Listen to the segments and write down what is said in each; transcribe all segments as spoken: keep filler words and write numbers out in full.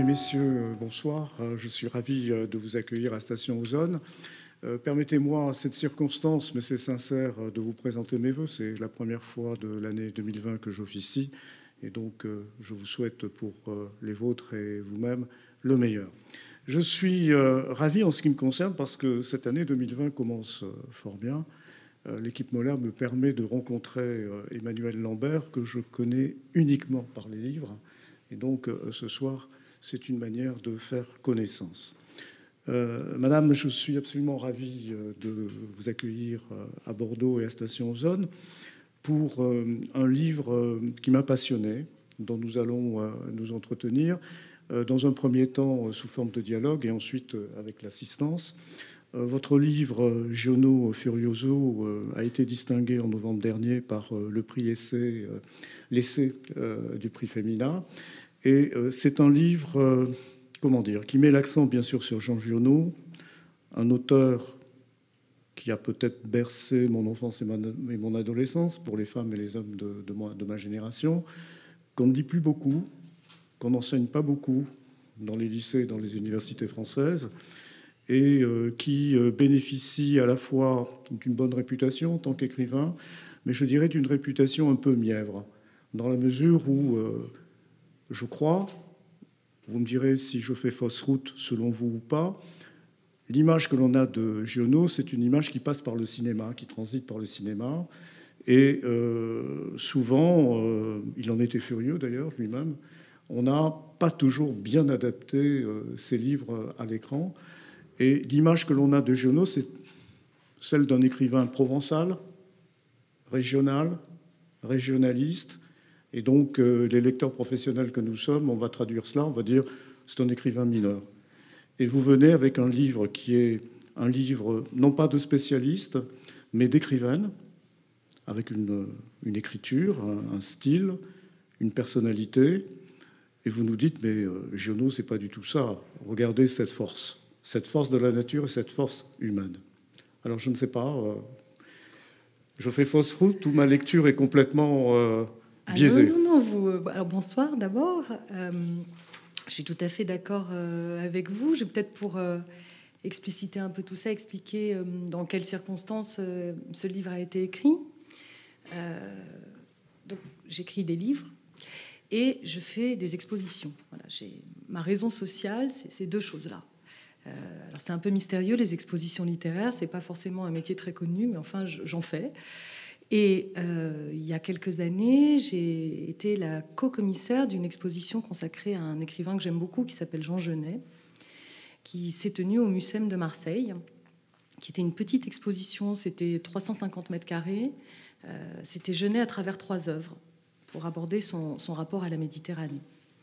et messieurs, bonsoir. Je suis ravi de vous accueillir à Station Ozone. Euh, Permettez-moi, à cette circonstance, mais c'est sincère, de vous présenter mes voeux. C'est la première fois de l'année deux mille vingt que j'officie. Et donc, euh, je vous souhaite pour euh, les vôtres et vous-même le meilleur. Je suis euh, ravi en ce qui me concerne parce que cette année deux mille vingt commence euh, fort bien. Euh, L'équipe Moller me permet de rencontrer euh, Emmanuel Lambert, que je connais uniquement par les livres. Et donc, euh, ce soir, c'est une manière de faire connaissance. Euh, Madame, je suis absolument ravi euh, de vous accueillir euh, à Bordeaux et à Station Ozone pour euh, un livre euh, qui m'a passionné, dont nous allons euh, nous entretenir, euh, dans un premier temps euh, sous forme de dialogue et ensuite euh, avec l'assistance. Euh, votre livre, euh, Giono Furioso, euh, a été distingué en novembre dernier par euh, le prix essai, euh, l'essai euh, du prix Femina. Et euh, c'est un livre, euh, comment dire, qui met l'accent bien sûr sur Jean Giono, un auteur qui a peut-être bercé mon enfance et, ma, et mon adolescence pour les femmes et les hommes de, de, moi, de ma génération, qu'on ne dit plus beaucoup, qu'on n'enseigne pas beaucoup dans les lycées et dans les universités françaises, et euh, qui euh, bénéficie à la fois d'une bonne réputation en tant qu'écrivain, mais je dirais d'une réputation un peu mièvre, dans la mesure où... Euh, Je crois, vous me direz si je fais fausse route selon vous ou pas, l'image que l'on a de Giono, c'est une image qui passe par le cinéma, qui transite par le cinéma. Et euh, souvent, euh, il en était furieux d'ailleurs lui-même, on n'a pas toujours bien adapté euh, ses livres à l'écran. Et l'image que l'on a de Giono, c'est celle d'un écrivain provençal, régional, régionaliste. Et donc, euh, les lecteurs professionnels que nous sommes, on va traduire cela, on va dire c'est un écrivain mineur. Et vous venez avec un livre qui est un livre non pas de spécialiste, mais d'écrivaine, avec une, une écriture, un, un style, une personnalité. Et vous nous dites, mais euh, Giono, c'est pas du tout ça. Regardez cette force, cette force de la nature et cette force humaine. Alors, je ne sais pas, euh, je fais fausse route ou ma lecture est complètement... Euh, Ah non, non, non. Vous... Alors, bonsoir d'abord. Euh, je suis tout à fait d'accord euh, avec vous. Je vais peut-être pour euh, expliciter un peu tout ça, expliquer euh, dans quelles circonstances euh, ce livre a été écrit. Euh, donc, j'écris des livres et je fais des expositions. Voilà, j'ai... Ma raison sociale, c'est ces deux choses-là. Euh, alors, c'est un peu mystérieux, les expositions littéraires. C'est pas forcément un métier très connu, mais enfin, j'en fais. Et euh, il y a quelques années, j'ai été la co-commissaire d'une exposition consacrée à un écrivain que j'aime beaucoup, qui s'appelle Jean Genet, qui s'est tenue au Mucem de Marseille, qui était une petite exposition, c'était trois cent cinquante mètres carrés. Euh, c'était Genet à travers trois œuvres, pour aborder son, son rapport à la Méditerranée.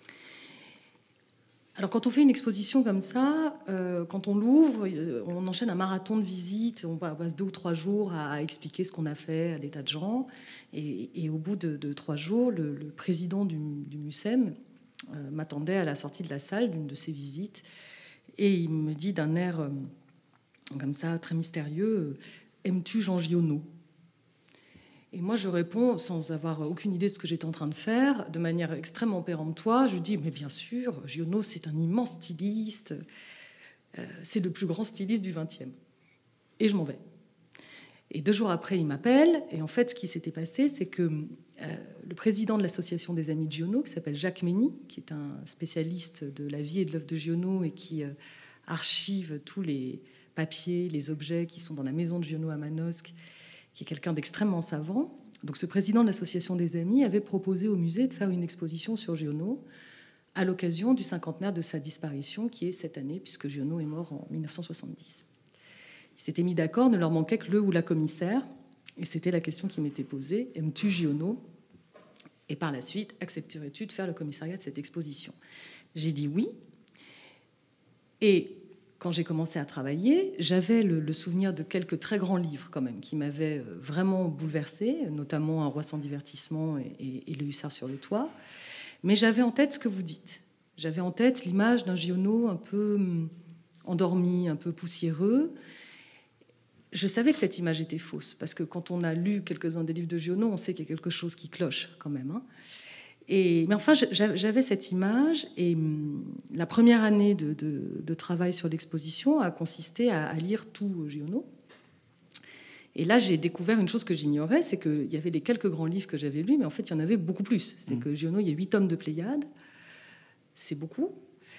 Alors, quand on fait une exposition comme ça, euh, quand on l'ouvre, on enchaîne un marathon de visites. On passe deux ou trois jours à expliquer ce qu'on a fait à des tas de gens. Et, et au bout de, de trois jours, le, le président du, du Mucem euh, m'attendait à la sortie de la salle d'une de ses visites. Et il me dit d'un air euh, comme ça, très mystérieux, « Aimes-tu Jean Giono ?» Et moi, je réponds, sans avoir aucune idée de ce que j'étais en train de faire, de manière extrêmement péremptoire. Je dis, mais bien sûr, Giono, c'est un immense styliste. Euh, c'est le plus grand styliste du vingtième. Et je m'en vais. Et deux jours après, il m'appelle. Et en fait, ce qui s'était passé, c'est que euh, le président de l'association des Amis de Giono, qui s'appelle Jacques Mény, qui est un spécialiste de la vie et de l'œuvre de Giono et qui euh, archive tous les papiers, les objets qui sont dans la maison de Giono à Manosque, qui est quelqu'un d'extrêmement savant. Donc, ce président de l'association des Amis avait proposé au musée de faire une exposition sur Giono à l'occasion du cinquantenaire de sa disparition, qui est cette année, puisque Giono est mort en mille neuf cent soixante-dix. Ils s'étaient mis d'accord, ne leur manquait que le ou la commissaire, et c'était la question qui m'était posée, aimes-tu Giono ? Et par la suite, accepterais-tu de faire le commissariat de cette exposition ? J'ai dit oui, et quand j'ai commencé à travailler, j'avais le, le souvenir de quelques très grands livres quand même qui m'avaient vraiment bouleversée, notamment Un roi sans divertissement et, et, et Le hussard sur le toit. Mais j'avais en tête ce que vous dites. J'avais en tête l'image d'un Giono un peu endormi, un peu poussiéreux. Je savais que cette image était fausse, parce que quand on a lu quelques-uns des livres de Giono, on sait qu'il y a quelque chose qui cloche quand même. Hein. Et, mais enfin, j'avais cette image, et la première année de, de, de travail sur l'exposition a consisté à, à lire tout Giono. Et là, j'ai découvert une chose que j'ignorais, c'est qu'il y avait les quelques grands livres que j'avais lus, mais en fait, il y en avait beaucoup plus. C'est mmh. que Giono, il y a huit tomes de Pléiade, c'est beaucoup.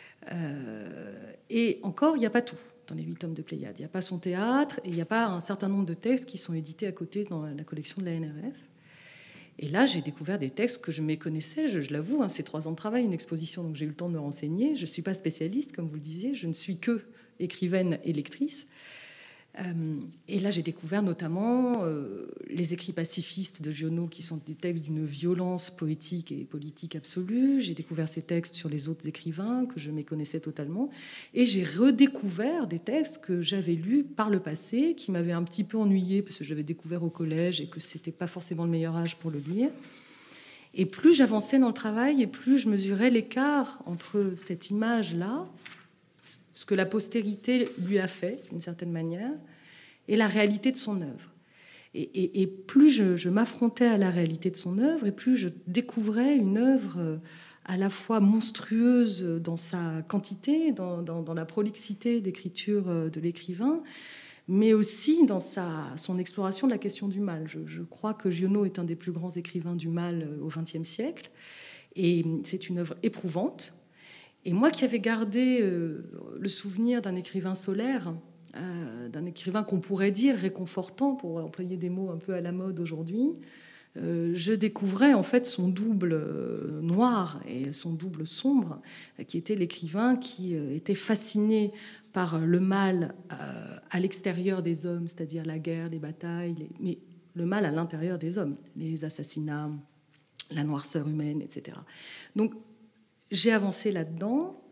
Euh, et encore, il n'y a pas tout dans les huit tomes de Pléiade. Il n'y a pas son théâtre, et il n'y a pas un certain nombre de textes qui sont édités à côté dans la collection de la N R F. Et là, j'ai découvert des textes que je méconnaissais, je, je l'avoue, hein, c'est trois ans de travail, une exposition, donc j'ai eu le temps de me renseigner. Je ne suis pas spécialiste, comme vous le disiez, je ne suis que écrivaine et lectrice. Euh, et là, j'ai découvert notamment euh, les écrits pacifistes de Giono, qui sont des textes d'une violence poétique et politique absolue. J'ai découvert ces textes sur les autres écrivains, que je méconnaissais totalement. Et j'ai redécouvert des textes que j'avais lus par le passé, qui m'avaient un petit peu ennuyée, parce que je l'avais découvert au collège et que ce n'était pas forcément le meilleur âge pour le lire. Et plus j'avançais dans le travail, et plus je mesurais l'écart entre cette image-là, ce que la postérité lui a fait, d'une certaine manière, et la réalité de son œuvre. Et, et, et plus je, je m'affrontais à la réalité de son œuvre, et plus je découvrais une œuvre à la fois monstrueuse dans sa quantité, dans, dans, dans la prolixité d'écriture de l'écrivain, mais aussi dans sa, son exploration de la question du mal. Je, je crois que Giono est un des plus grands écrivains du mal au vingtième siècle, et c'est une œuvre éprouvante. Et moi qui avais gardé euh, le souvenir d'un écrivain solaire, euh, d'un écrivain qu'on pourrait dire réconfortant, pour employer des mots un peu à la mode aujourd'hui, euh, je découvrais en fait son double euh, noir et son double sombre, euh, qui était l'écrivain qui euh, était fasciné par le mal euh, à l'extérieur des hommes, c'est-à-dire la guerre, les batailles, les... mais le mal à l'intérieur des hommes, les assassinats, la noirceur humaine, et cetera. Donc, j'ai avancé là-dedans,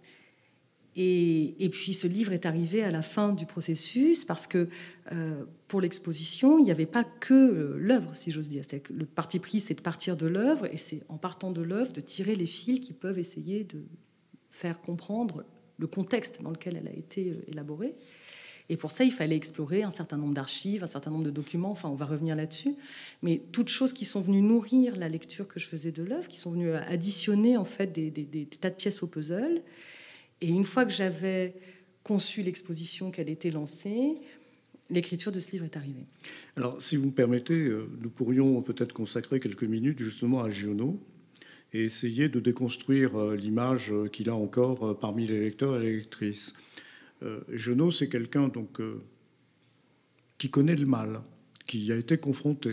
et, et puis ce livre est arrivé à la fin du processus, parce que euh, pour l'exposition, il n'y avait pas que euh, l'œuvre, si j'ose dire. C'est-à-dire que le parti pris, c'est de partir de l'œuvre, et c'est en partant de l'œuvre de tirer les fils qui peuvent essayer de faire comprendre le contexte dans lequel elle a été euh, élaborée. Et pour ça, il fallait explorer un certain nombre d'archives, un certain nombre de documents, enfin, on va revenir là-dessus, mais toutes choses qui sont venues nourrir la lecture que je faisais de l'œuvre, qui sont venues additionner, en fait, des, des, des tas de pièces au puzzle. Et une fois que j'avais conçu l'exposition, qu'elle était lancée, l'écriture de ce livre est arrivée. Alors, si vous me permettez, nous pourrions peut-être consacrer quelques minutes justement à Giono et essayer de déconstruire l'image qu'il a encore parmi les lecteurs et les lectrices. Euh, Giono, c'est quelqu'un donc euh, qui connaît le mal, qui a été confronté.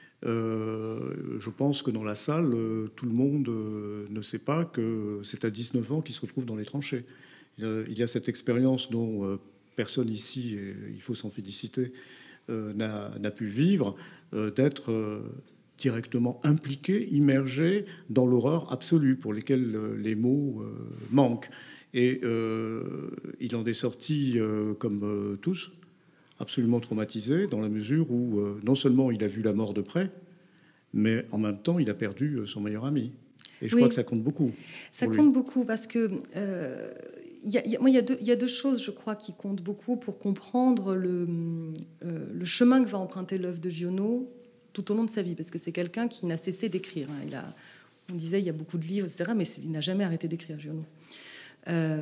Euh, je pense que dans la salle, euh, tout le monde euh, ne sait pas que c'est à dix-neuf ans qu'il se retrouve dans les tranchées. Il y a, il y a cette expérience dont euh, personne ici, et il faut s'en féliciter, euh, n'a, n'a pu vivre, euh, d'être euh, directement impliqué, immergé dans l'horreur absolue pour lesquelles euh, les mots euh, manquent. Et euh, il en est sorti, euh, comme euh, tous, absolument traumatisé, dans la mesure où euh, non seulement il a vu la mort de près, mais en même temps, il a perdu son meilleur ami. Et je oui. crois que ça compte beaucoup. Ça compte lui. beaucoup, parce que euh, y a, y a, moi, il y a deux, il y a deux choses, je crois, qui comptent beaucoup pour comprendre le, euh, le chemin que va emprunter l'œuvre de Giono tout au long de sa vie, parce que c'est quelqu'un qui n'a cessé d'écrire. Hein. Il a, on disait, il y a beaucoup de livres, et cetera, mais il n'a jamais arrêté d'écrire, Giono. Euh,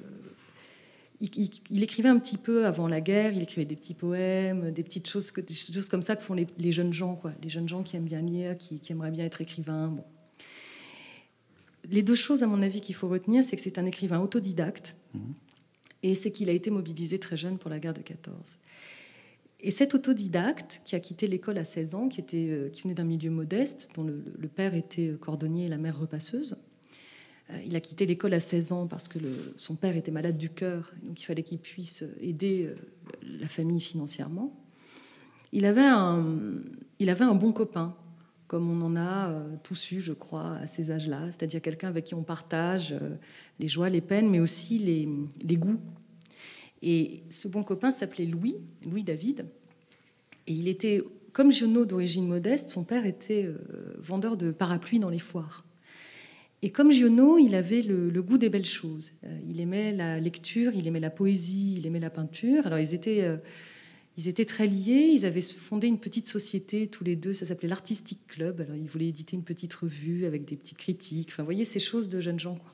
il, il, il écrivait un petit peu avant la guerre, il écrivait des petits poèmes, des petites choses, des choses comme ça que font les, les jeunes gens, quoi. Les jeunes gens qui aiment bien lire, qui, qui aimeraient bien être écrivains. Bon. Les deux choses, à mon avis, qu'il faut retenir, c'est que c'est un écrivain autodidacte, mmh. et c'est qu'il a été mobilisé très jeune pour la guerre de quatorze. Et cet autodidacte, qui a quitté l'école à seize ans, qui, était, qui venait d'un milieu modeste, dont le, le père était cordonnier et la mère repasseuse, il a quitté l'école à seize ans parce que le, son père était malade du cœur, donc il fallait qu'il puisse aider la famille financièrement. Il avait un, il avait un bon copain, comme on en a tous eu, je crois, à ces âges-là, c'est-à-dire quelqu'un avec qui on partage les joies, les peines, mais aussi les, les goûts. Et ce bon copain s'appelait Louis, Louis David, et il était, comme Giono d'origine modeste, son père était vendeur de parapluies dans les foires. Et comme Giono, il avait le, le goût des belles choses. Il aimait la lecture, il aimait la poésie, il aimait la peinture. Alors ils étaient, ils étaient très liés. Ils avaient fondé une petite société tous les deux. Ça s'appelait l'Artistic Club. Alors, ils voulaient éditer une petite revue avec des petites critiques. Enfin, vous voyez, ces choses de jeunes gens, quoi.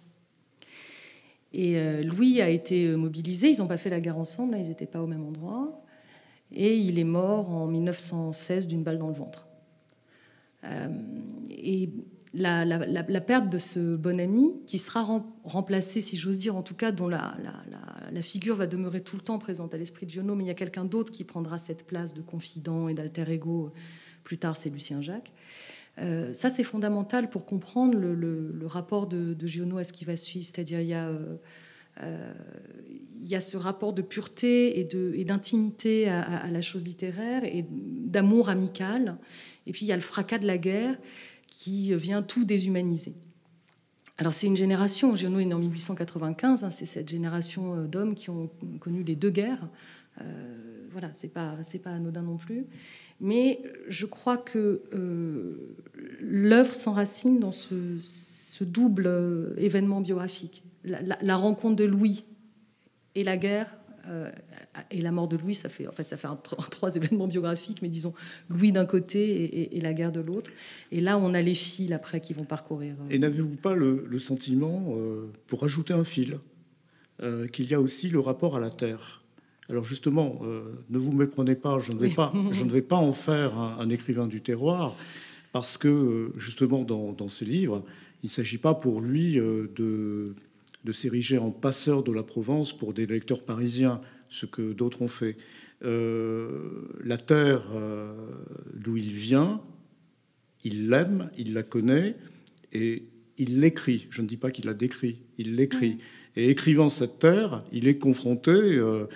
Et euh, Louis a été mobilisé. Ils n'ont pas fait la guerre ensemble. Là, ils n'étaient pas au même endroit. Et il est mort en mille neuf cent seize d'une balle dans le ventre. Euh, et la, la, la, la perte de ce bon ami, qui sera rem, remplacé, si j'ose dire, en tout cas, dont la, la, la, la figure va demeurer tout le temps présente à l'esprit de Giono, mais il y a quelqu'un d'autre qui prendra cette place de confident et d'alter ego. Plus tard, c'est Lucien Jacques. Euh, ça, c'est fondamental pour comprendre le, le, le rapport de, de Giono à ce qui va suivre. C'est-à-dire, il y a... Euh, Euh, il y a ce rapport de pureté et, de, et d'intimité à, à, à la chose littéraire et d'amour amical. Et puis il y a le fracas de la guerre qui vient tout déshumaniser. Alors c'est une génération, Giono est né en mille huit cent quatre-vingt-quinze, hein, c'est cette génération d'hommes qui ont connu les deux guerres. Euh, voilà, c'est pas, c'est pas anodin non plus. Mais je crois que euh, l'œuvre s'enracine dans ce, ce double événement biographique. La, la, la rencontre de Louis et la guerre, euh, et la mort de Louis, ça fait, enfin, ça fait un, un, trois événements biographiques, mais disons Louis d'un côté et, et, et la guerre de l'autre. Et là, on a les fils après qui vont parcourir. Euh... Et n'avez-vous pas le, le sentiment, euh, pour ajouter un fil, euh, qu'il y a aussi le rapport à la terre? Alors justement, euh, ne vous méprenez pas, je ne vais pas, je ne vais pas en faire un, un écrivain du terroir, parce que justement dans, dans ces livres, il ne s'agit pas pour lui euh, de de s'ériger en passeur de la Provence pour des lecteurs parisiens, ce que d'autres ont fait. Euh, la terre euh, d'où il vient, il l'aime, il la connaît, et il l'écrit. Je ne dis pas qu'il la décrit, il l'écrit. Et écrivant cette terre, il est confronté euh,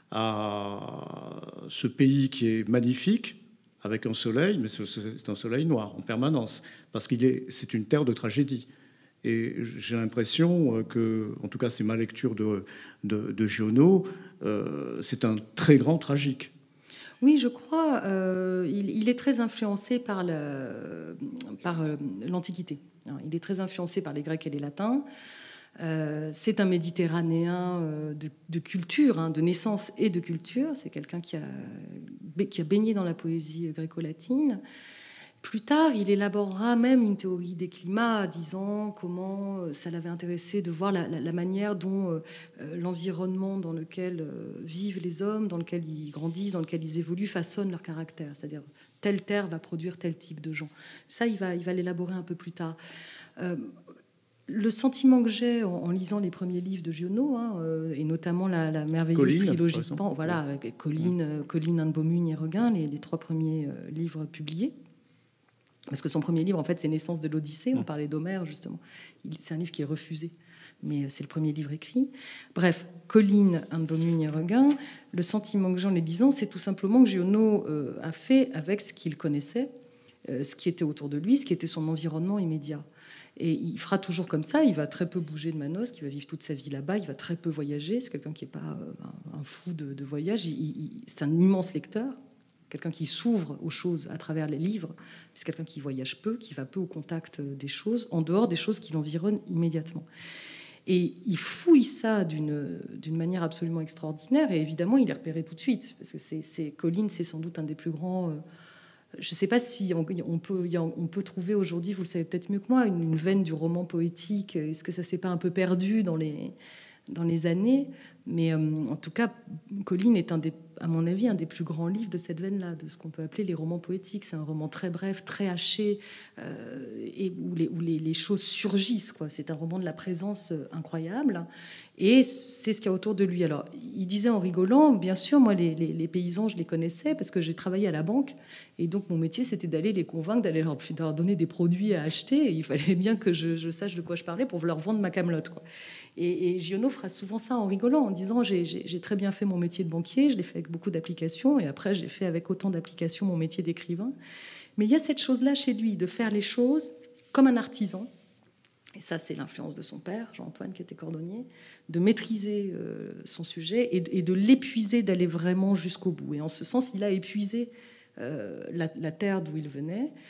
à ce pays qui est magnifique, avec un soleil, mais c'est un soleil noir en permanence, parce qu'il est, c'est une terre de tragédie. Et j'ai l'impression que, en tout cas c'est ma lecture de, de, de Giono, euh, c'est un très grand tragique. Oui, je crois. Euh, il, il est très influencé par, le, par euh, l'Antiquité. Il est très influencé par les Grecs et les Latins. Euh, c'est un Méditerranéen euh, de, de culture, hein, de naissance et de culture. C'est quelqu'un qui a, qui a baigné dans la poésie gréco-latine. Plus tard, il élaborera même une théorie des climats, disant comment ça l'avait intéressé de voir la, la, la manière dont euh, l'environnement dans lequel euh, vivent les hommes, dans lequel ils grandissent, dans lequel ils évoluent, façonne leur caractère. C'est-à-dire, telle terre va produire tel type de gens. Ça, il va, il va l'élaborer un peu plus tard. Euh, le sentiment que j'ai en, en lisant les premiers livres de Giono, hein, euh, et notamment la, la merveilleuse Colline, trilogie de Pan, voilà, avec Colline, euh, Colline, Anne Beaumugne et Regain, les, les trois premiers euh, livres publiés. Parce que son premier livre, en fait, c'est Naissance de l'Odyssée. On parlait d'Homère, justement. C'est un livre qui est refusé, mais c'est le premier livre écrit. Bref, Colline, Anne Beaumugne et Regain. Le sentiment que j'ai en les lisant, c'est tout simplement que Giono euh, a fait avec ce qu'il connaissait, euh, ce qui était autour de lui, ce qui était son environnement immédiat. Et il fera toujours comme ça. Il va très peu bouger de Manosque, il va vivre toute sa vie là-bas, il va très peu voyager. C'est quelqu'un qui n'est pas euh, un fou de, de voyage. Il, il, c'est un immense lecteur. Quelqu'un qui s'ouvre aux choses à travers les livres, c'est quelqu'un qui voyage peu, qui va peu au contact des choses, en dehors des choses qui l'environnent immédiatement. Et il fouille ça d'une, d'une manière absolument extraordinaire, et évidemment, il est repéré tout de suite, parce que c'est, c'est, Colline, c'est sans doute un des plus grands... Euh, je ne sais pas si on, on, peut, on peut trouver aujourd'hui, vous le savez peut-être mieux que moi, une, une veine du roman poétique. Est-ce que ça ne s'est pas un peu perdu dans les... dans les années, mais euh, en tout cas, Colline est, un des, à mon avis, un des plus grands livres de cette veine-là, de ce qu'on peut appeler les romans poétiques. C'est un roman très bref, très haché, euh, et où, les, où les, les choses surgissent, quoi. C'est un roman de la présence incroyable, et c'est ce qu'il y a autour de lui. Alors, il disait en rigolant, bien sûr, moi, les, les, les paysans, je les connaissais, parce que j'ai travaillé à la banque, et donc mon métier, c'était d'aller les convaincre, d'aller leur, leur donner des produits à acheter, et il fallait bien que je, je sache de quoi je parlais pour leur vendre ma camelote, quoi. Et, et Giono fera souvent ça en rigolant, en disant j'ai, j'ai, j'ai très bien fait mon métier de banquier, je l'ai fait avec beaucoup d'applications, et après j'ai fait avec autant d'applications mon métier d'écrivain. Mais il y a cette chose-là chez lui, de faire les choses comme un artisan. Et ça, c'est l'influence de son père, Jean-Antoine, qui était cordonnier, de maîtriser euh, son sujet et, et de l'épuiser, d'aller vraiment jusqu'au bout. Et en ce sens, il a épuisé euh, la, la terre d'où il venait.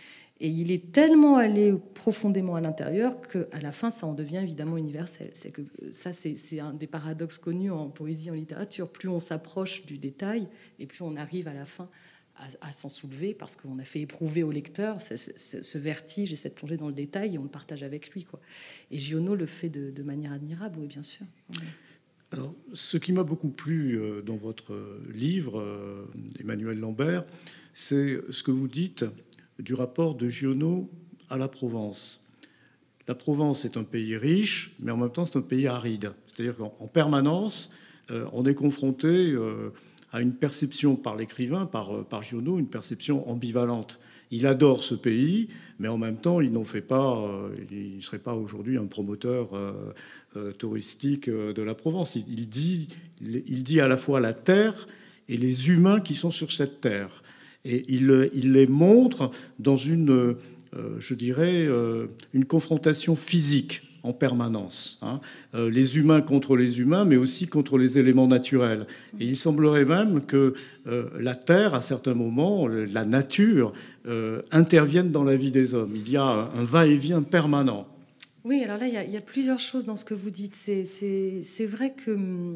Et il est tellement allé profondément à l'intérieur qu'à la fin, ça en devient évidemment universel. C'est que ça, c'est, c'est un des paradoxes connus en poésie, en littérature. Plus on s'approche du détail, et plus on arrive à la fin à, à s'en soulever, parce qu'on a fait éprouver au lecteur ce, ce, ce vertige et cette plongée dans le détail, et on le partage avec lui, quoi. Et Giono le fait de, de manière admirable, oui, bien sûr. Alors, ce qui m'a beaucoup plu dans votre livre, Emmanuel Lambert, c'est ce que vous dites du rapport de Giono à la Provence. La Provence est un pays riche, mais en même temps c'est un pays aride. C'est-à-dire qu'en permanence, euh, on est confronté euh, à une perception par l'écrivain, par, par Giono, une perception ambivalente. Il adore ce pays, mais en même temps, il n'en fait pas, euh, il ne serait pas aujourd'hui un promoteur euh, euh, touristique de la Provence. Il, il, dit, il dit à la fois la terre et les humains qui sont sur cette terre. Et il, il les montre dans une, euh, je dirais, euh, une confrontation physique en permanence. Hein. Euh, les humains contre les humains, mais aussi contre les éléments naturels. Et il semblerait même que euh, la Terre, à certains moments, la nature, euh, intervienne dans la vie des hommes. Il y a un va-et-vient permanent. Oui, alors là, il y a, il y a plusieurs choses dans ce que vous dites. C'est, c'est, c'est vrai que...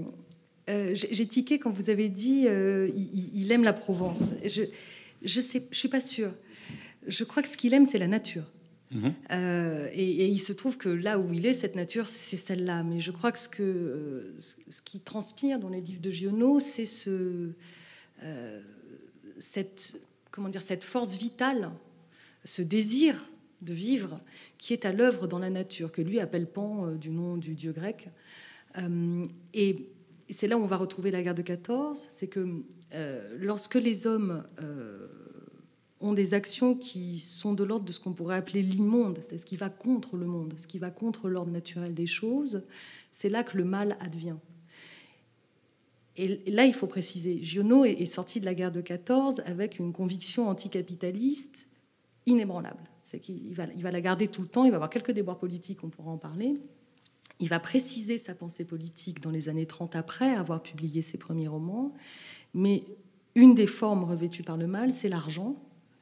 Euh, j'ai tiqué quand vous avez dit euh, il, il aime la Provence. Je je sais, je suis pas sûre. Je crois que ce qu'il aime, c'est la nature. Mmh. Euh, et, et il se trouve que là où il est, cette nature, c'est celle-là. Mais je crois que ce que euh, ce qui transpire dans les livres de Giono, c'est ce euh, cette comment dire cette force vitale, ce désir de vivre qui est à l'œuvre dans la nature, que lui appelle Pan euh, du nom du dieu grec. Euh, et c'est là où on va retrouver la guerre de quatorze, c'est que euh, lorsque les hommes euh, ont des actions qui sont de l'ordre de ce qu'on pourrait appeler l'immonde, c'est ce qui va contre le monde, ce qui va contre l'ordre naturel des choses, c'est là que le mal advient. Et là, il faut préciser, Giono est sorti de la guerre de quatorze avec une conviction anticapitaliste inébranlable. C'est qu'il va, il va la garder tout le temps, il va avoir quelques déboires politiques, on pourra en parler. Il va préciser sa pensée politique dans les années trente après avoir publié ses premiers romans. Mais une des formes revêtues par le mal, c'est l'argent.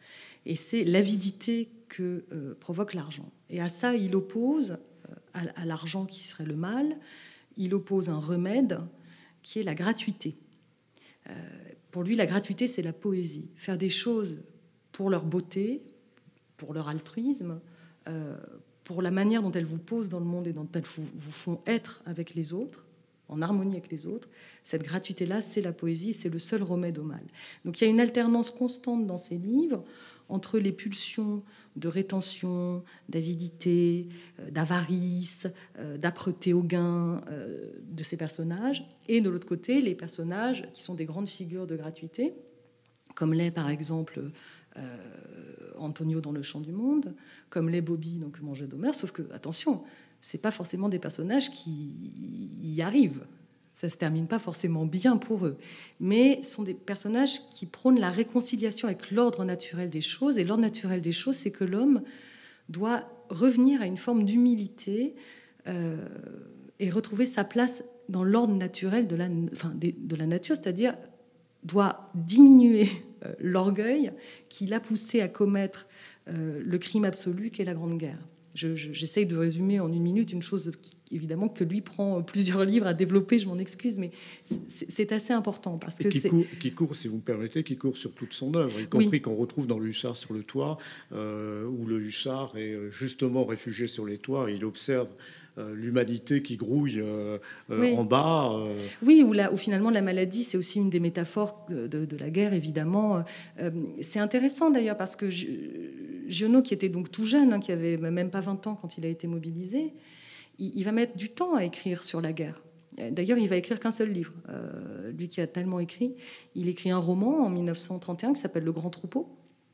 Et c'est l'avidité que euh, provoque l'argent. Et à ça, il oppose, euh, à, à l'argent qui serait le mal, il oppose un remède qui est la gratuité. Euh, pour lui, la gratuité, c'est la poésie. Faire des choses pour leur beauté, pour leur altruisme, euh, pour la manière dont elles vous posent dans le monde et dont elles vous, vous font être avec les autres, en harmonie avec les autres, cette gratuité-là, c'est la poésie, c'est le seul remède au mal. Donc il y a une alternance constante dans ces livres entre les pulsions de rétention, d'avidité, d'avarice, d'âpreté au gain de ces personnages, et de l'autre côté, les personnages qui sont des grandes figures de gratuité, comme l'est par exemple euh, Antonio dans Le Chant du Monde, comme l'est Bobby dans Que mangeait d'Homère, sauf que, attention, c'est pas forcément des personnages qui y arrivent. Ça se termine pas forcément bien pour eux. Mais ce sont des personnages qui prônent la réconciliation avec l'ordre naturel des choses. Et l'ordre naturel des choses, c'est que l'homme doit revenir à une forme d'humilité euh, et retrouver sa place dans l'ordre naturel de la, enfin, de la nature, c'est-à-dire doit diminuer euh, l'orgueil qui l'a poussé à commettre euh, le crime absolu qu'est la Grande Guerre. Je, je, j'essaye de résumer en une minute une chose qui, évidemment, que lui prend plusieurs livres à développer, je m'en excuse, mais c'est, c'est assez important. Parce que qui, c'est... Court, qui court, si vous me permettez, qui court sur toute son œuvre, y compris oui. qu'on retrouve dans Le Hussard sur le toit, euh, où le hussard est justement réfugié sur les toits, et il observe euh, l'humanité qui grouille euh, oui. en bas. Euh... Oui, où, la, où finalement la maladie, c'est aussi une des métaphores de, de, de la guerre, évidemment. Euh, c'est intéressant d'ailleurs, parce que je, Giono, qui était donc tout jeune, hein, qui avait même pas vingt ans quand il a été mobilisé, il, il va mettre du temps à écrire sur la guerre. D'ailleurs, il va écrire qu'un seul livre. Euh, lui qui a tellement écrit, il écrit un roman en mille neuf cent trente et un qui s'appelle Le Grand Troupeau.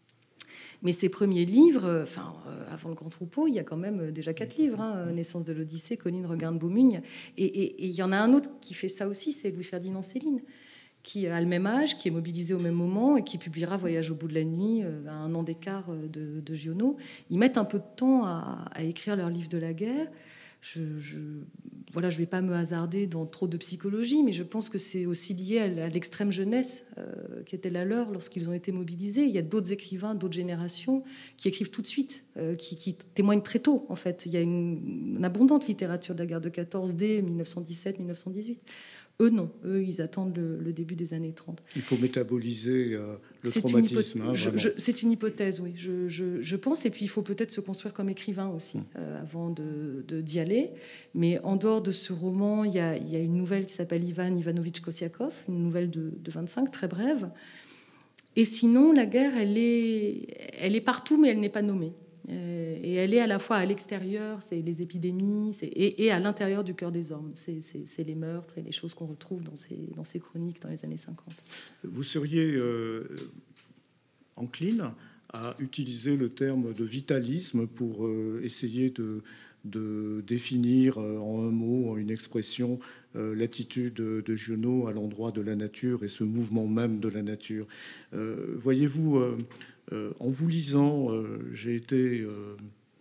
Mais ses premiers livres, enfin, euh, avant Le Grand Troupeau, il y a quand même déjà quatre livres, hein, Naissance de l'Odyssée, Colline regarde Beaumugne. Et, et, et il y en a un autre qui fait ça aussi, c'est Louis-Ferdinand Céline, qui a le même âge, qui est mobilisé au même moment et qui publiera Voyage au bout de la nuit à un an d'écart de, de Giono. Ils mettent un peu de temps à, à écrire leur livre de la guerre je, je, voilà, je ne vais pas me hasarder dans trop de psychologie, mais je pense que c'est aussi lié à l'extrême jeunesse euh, qui était la leur lorsqu'ils ont été mobilisés. Il y a d'autres écrivains, d'autres générations qui écrivent tout de suite, euh, qui, qui témoignent très tôt, en fait. Il y a une, une abondante littérature de la guerre de quatorze dès mille neuf cent dix-sept mille neuf cent dix-huit. Eux, non. Eux, ils attendent le, le début des années trente. Il faut métaboliser euh, le traumatisme. Hein, c'est une hypothèse, oui, je, je, je pense. Et puis, il faut peut-être se construire comme écrivain aussi, mmh. euh, avant de, de, d'y aller. Mais en dehors de ce roman, il y a, il y a une nouvelle qui s'appelle Ivan Ivanovitch Kossiakov, une nouvelle de, de vingt-cinq, très brève. Et sinon, la guerre, elle est, elle est partout, mais elle n'est pas nommée. Et elle est à la fois à l'extérieur, c'est les épidémies, c'est, et, et à l'intérieur du cœur des hommes. C'est, c'est, c'est les meurtres et les choses qu'on retrouve dans ces, dans ces chroniques dans les années cinquante. Vous seriez euh, encline à utiliser le terme de vitalisme pour euh, essayer de, de définir euh, en un mot, en une expression, euh, l'attitude de Giono à l'endroit de la nature et ce mouvement même de la nature. Euh, voyez-vous... Euh, Euh, en vous lisant, euh, j'ai été euh,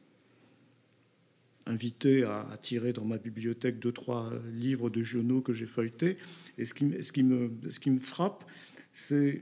invité à, à tirer dans ma bibliothèque deux, trois livres de Giono que j'ai feuilletés. Et ce qui, ce qui, me, ce qui me frappe, c'est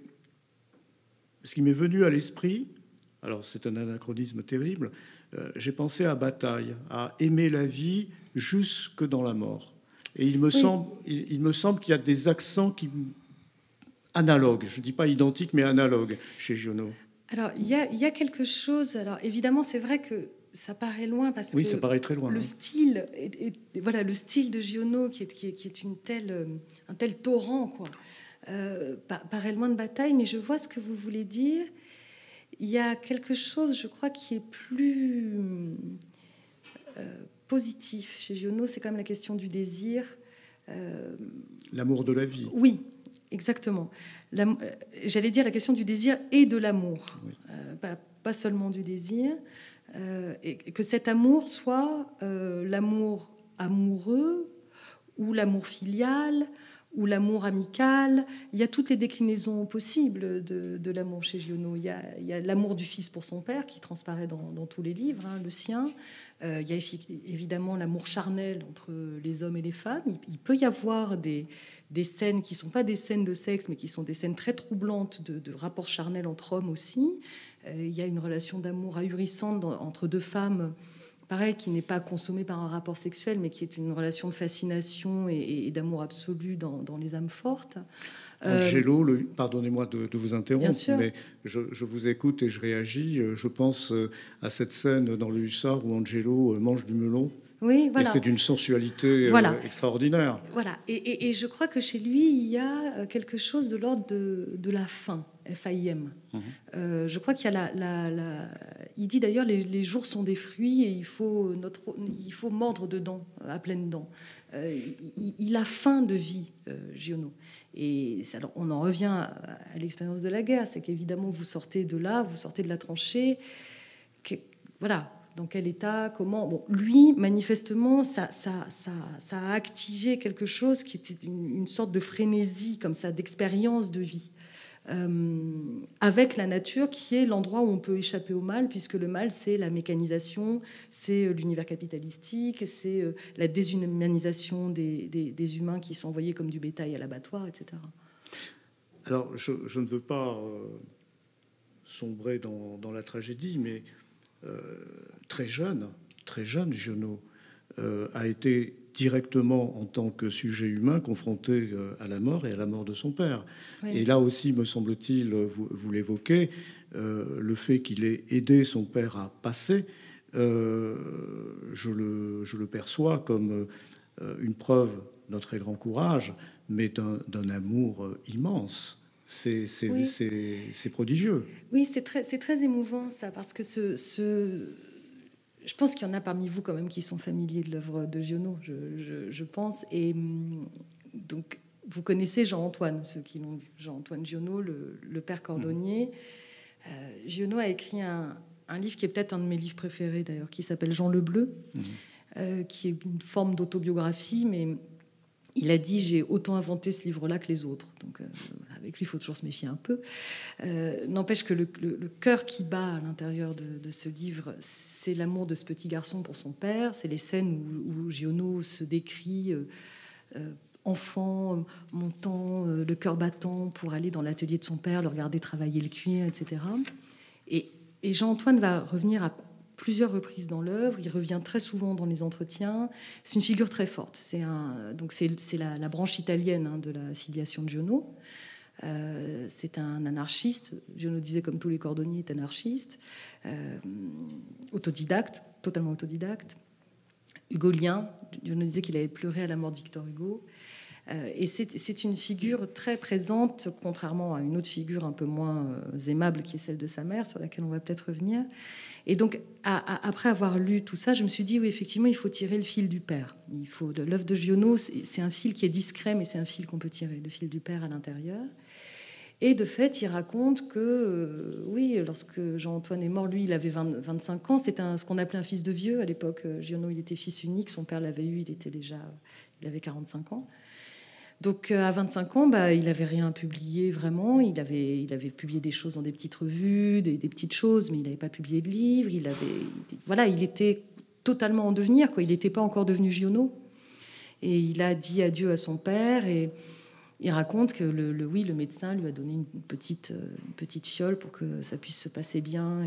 ce qui m'est venu à l'esprit. Alors, c'est un anachronisme terrible. Euh, j'ai pensé à Bataille, à aimer la vie jusque dans la mort. Et il me, oui. semble, il, il me semble qu'il y a des accents qui, analogues, je ne dis pas identiques, mais analogues chez Giono. Alors, il y, y a quelque chose... Alors, évidemment, c'est vrai que ça paraît loin parce oui, que ça paraît très loin, le hein. style, est, est, voilà, le style de Giono, qui est, qui est, qui est une telle, un tel torrent, quoi, euh, paraît loin de Bataille, mais je vois ce que vous voulez dire. Il y a quelque chose, je crois, qui est plus euh, positif chez Giono, c'est quand même la question du désir. Euh, L'amour de la vie. Oui. Exactement. La, j'allais dire la question du désir et de l'amour, oui. euh, pas, pas seulement du désir, euh, et que cet amour soit euh, l'amour amoureux ou l'amour filial ou l'amour amical. Il y a toutes les déclinaisons possibles de, de l'amour chez Giono. Il y a, il y a l'amour du fils pour son père qui transparaît dans, dans tous les livres, hein, le sien. Euh, il y a évidemment l'amour charnel entre les hommes et les femmes. Il, il peut y avoir des, des scènes qui ne sont pas des scènes de sexe, mais qui sont des scènes très troublantes de, de rapports charnels entre hommes aussi. Euh, il y a une relation d'amour ahurissante dans, entre deux femmes, pareil, qui n'est pas consommée par un rapport sexuel, mais qui est une relation de fascination et, et d'amour absolu dans, dans les âmes fortes. Angelo, le, pardonnez-moi de, de vous interrompre, mais je, je vous écoute et je réagis. Je pense à cette scène dans le Hussard où Angelo mange du melon. Oui, voilà. Et c'est d'une sensualité voilà. euh, extraordinaire. Voilà. Et, et, et je crois que chez lui, il y a quelque chose de l'ordre de, de la faim, F A I M. Mmh. Euh, je crois qu'il y a la... la, la... Il dit d'ailleurs, les, les jours sont des fruits et il faut, notre, il faut mordre dedans, à pleines dents. Euh, il, il a faim de vie, euh, Giono. Et ça, on en revient à, à l'expérience de la guerre. C'est qu'évidemment, vous sortez de là, vous sortez de la tranchée. Que, voilà. Dans quel état, comment... Bon, lui, manifestement, ça, ça, ça, ça a activé quelque chose qui était une, une sorte de frénésie, comme ça, d'expérience de vie, euh, avec la nature, qui est l'endroit où on peut échapper au mal, puisque le mal, c'est la mécanisation, c'est l'univers capitalistique, c'est la déshumanisation des, des, des humains qui sont envoyés comme du bétail à l'abattoir, et cetera. Alors, je, je ne veux pas euh, sombrer dans, dans la tragédie, mais... Euh, très jeune, très jeune, Giono euh, a été directement, en tant que sujet humain, confronté euh, à la mort et à la mort de son père. Oui. Et là aussi, me semble-t-il, vous, vous l'évoquez, euh, le fait qu'il ait aidé son père à passer, euh, je, le, je le perçois comme euh, une preuve d'un très grand courage, mais d'un, d'un amour immense. C'est, c'est, oui. c'est, c'est prodigieux. Oui, c'est très, c'est très émouvant, ça, parce que ce, ce... je pense qu'il y en a parmi vous quand même qui sont familiers de l'œuvre de Giono, je, je, je pense. Et donc, vous connaissez Jean-Antoine, ceux qui l'ont lu. Jean-Antoine Giono, le, le père cordonnier. Mmh. Euh, Giono a écrit un, un livre qui est peut-être un de mes livres préférés, d'ailleurs, qui s'appelle Jean le Bleu, mmh. euh, qui est une forme d'autobiographie, mais... Il a dit « j'ai autant inventé ce livre-là que les autres ». Donc, euh, avec lui, il faut toujours se méfier un peu. Euh, n'empêche que le, le, le cœur qui bat à l'intérieur de, de ce livre, c'est l'amour de ce petit garçon pour son père. C'est les scènes où, où Giono se décrit euh, euh, enfant, montant, euh, le cœur battant pour aller dans l'atelier de son père, le regarder travailler le cuir, et cetera. Et, et Jean-Antoine va revenir à plusieurs reprises dans l'œuvre. Il revient très souvent dans les entretiens. C'est une figure très forte. C'est un, donc c'est, c'est la, la branche italienne hein, de la filiation de Giono. Euh, c'est un anarchiste. Giono disait, comme tous les cordonniers, est anarchiste, euh, autodidacte, totalement autodidacte. Hugolien. Giono disait qu'il avait pleuré à la mort de Victor Hugo. Euh, et c'est, c'est une figure très présente, contrairement à une autre figure un peu moins euh, aimable, qui est celle de sa mère, sur laquelle on va peut-être revenir. Et donc, à, à, après avoir lu tout ça, je me suis dit, oui, effectivement, il faut tirer le fil du père. Il faut, l'œuvre de Giono, c'est, c'est un fil qui est discret, mais c'est un fil qu'on peut tirer, le fil du père à l'intérieur. Et de fait, il raconte que, euh, oui, lorsque Jean-Antoine est mort, lui, il avait vingt, vingt-cinq ans. C'était un, ce qu'on appelait un fils de vieux à l'époque. Giono, il était fils unique. Son père l'avait eu, il était déjà, il avait quarante-cinq ans. Donc à vingt-cinq ans, bah, il n'avait rien publié vraiment. Il avait, il avait publié des choses dans des petites revues, des, des petites choses, mais il n'avait pas publié de livre. Il avait, voilà, il était totalement en devenir, quoi. Il n'était pas encore devenu Giono. Et il a dit adieu à son père. Et il raconte que le, le, oui, le médecin lui a donné une petite, une petite fiole pour que ça puisse se passer bien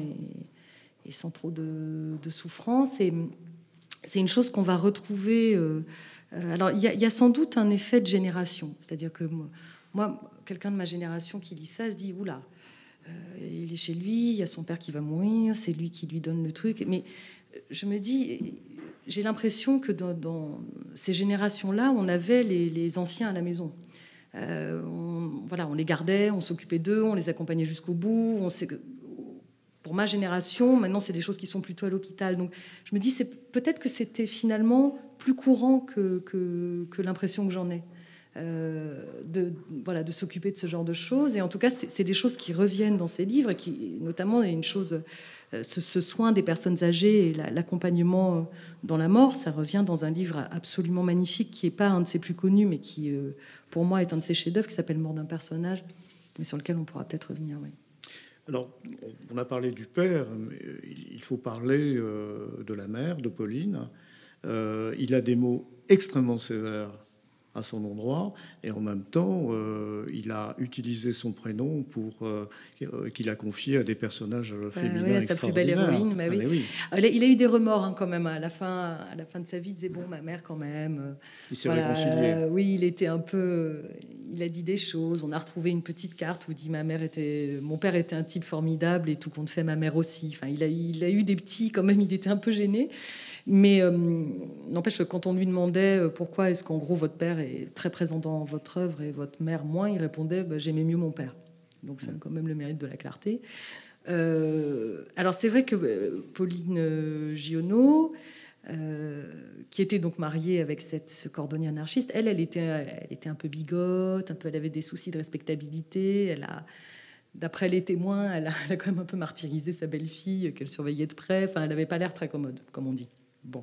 et, et sans trop de, de souffrance. Et c'est une chose qu'on va retrouver... Euh, Alors, il y, y a sans doute un effet de génération. C'est-à-dire que moi, moi quelqu'un de ma génération qui lit ça se dit « Oula, euh, il est chez lui, il y a son père qui va mourir, c'est lui qui lui donne le truc. » Mais je me dis, j'ai l'impression que dans, dans ces générations-là, on avait les, les anciens à la maison. Euh, on, voilà, on les gardait, on s'occupait d'eux, on les accompagnait jusqu'au bout. On sait que, pour ma génération, maintenant, c'est des choses qui sont plutôt à l'hôpital. Donc, je me dis, c'est, peut-être que c'était finalement plus courant que, que, que l'impression que j'en ai, euh, de, voilà, de s'occuper de ce genre de choses. Et en tout cas, c'est, c'est des choses qui reviennent dans ces livres, et qui, notamment, une chose, ce, ce soin des personnes âgées et la, l'accompagnement dans la mort, ça revient dans un livre absolument magnifique, qui n'est pas un de ses plus connus, mais qui, pour moi, est un de ses chefs-d'œuvre, qui s'appelle Mort d'un personnage, mais sur lequel on pourra peut-être revenir, oui. Alors, on a parlé du père, mais il faut parler de la mère, de Pauline. Euh, il a des mots extrêmement sévères à son endroit, et en même temps, euh, il a utilisé son prénom pour euh, qu'il a confié à des personnages féminins euh, oui, sa plus belle héroïne. Bah, oui. Ah, oui. Il a eu des remords hein, quand même à la fin, à la fin de sa vie. Il disait bon, ma mère quand même. Il s'est voilà, réconcilié. Euh, oui, il était un peu. Il a dit des choses. On a retrouvé une petite carte où il dit ma mère était, mon père était un type formidable et tout compte fait ma mère aussi. Enfin, il a, il a eu des petits quand même. Il était un peu gêné. Mais euh, n'empêche que quand on lui demandait pourquoi est-ce qu'en gros votre père est très présent dans votre œuvre et votre mère moins, il répondait bah, j'aimais mieux mon père. Donc c'est quand même le mérite de la clarté. Euh, alors c'est vrai que euh, Pauline Giono, euh, qui était donc mariée avec cette, ce cordonnier anarchiste, elle, elle était, elle était un peu bigote, un peu, elle avait des soucis de respectabilité. Elle a, d'après les témoins, elle a, elle a quand même un peu martyrisé sa belle-fille qu'elle surveillait de près. Enfin, elle n'avait pas l'air très commode, comme on dit. Bon.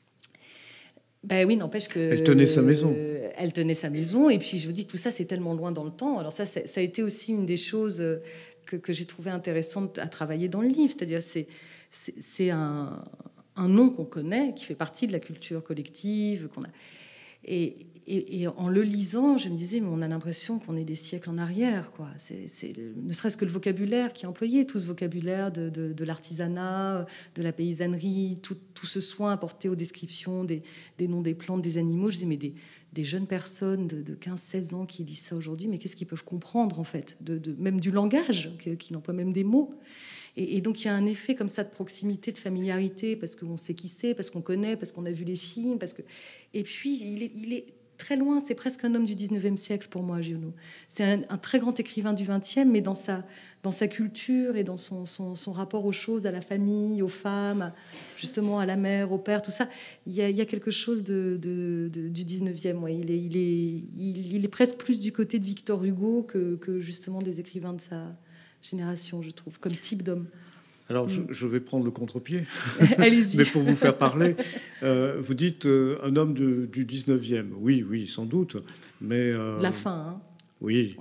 Ben oui, n'empêche que... Elle tenait sa maison. Euh, elle tenait sa maison. Et puis, je vous dis, tout ça, c'est tellement loin dans le temps. Alors ça, ça, ça a été aussi une des choses que, que j'ai trouvé intéressante à travailler dans le livre. C'est-à-dire, c'est, c'est, c'est un, un nom qu'on connaît, qui fait partie de la culture collective. Qu'on a... Et, et, et en le lisant, je me disais, mais on a l'impression qu'on est des siècles en arrière, quoi. C'est, c'est ne serait-ce que le vocabulaire qui est employé, tout ce vocabulaire de, de, de l'artisanat, de la paysannerie, tout, tout ce soin apporté aux descriptions des, des noms des plantes, des animaux. Je disais, mais des, des jeunes personnes de, de quinze seize ans qui lisent ça aujourd'hui, mais qu'est-ce qu'ils peuvent comprendre, en fait, de, de, même du langage, qui n'emploie même des mots. Et, et donc, il y a un effet comme ça de proximité, de familiarité, parce qu'on sait qui c'est, parce qu'on connaît, parce qu'on a vu les films. Parce que... Et puis, il est, il est très loin, c'est presque un homme du dix-neuvième siècle pour moi, Giono. C'est un, un très grand écrivain du vingtième, mais dans sa, dans sa culture et dans son, son, son rapport aux choses, à la famille, aux femmes, justement à la mère, au père, tout ça, il y a, il y a quelque chose de, de, de, du dix-neuvième. Ouais. Il, est, il, est, il, il est presque plus du côté de Victor Hugo que, que justement des écrivains de sa génération, je trouve, comme type d'homme. Alors, je, je vais prendre le contre-pied. Allez-y. Mais pour vous faire parler, euh, vous dites euh, un homme de, du dix-neuvième. Oui, oui, sans doute. Mais, euh, la fin, hein. Oui. Ouais.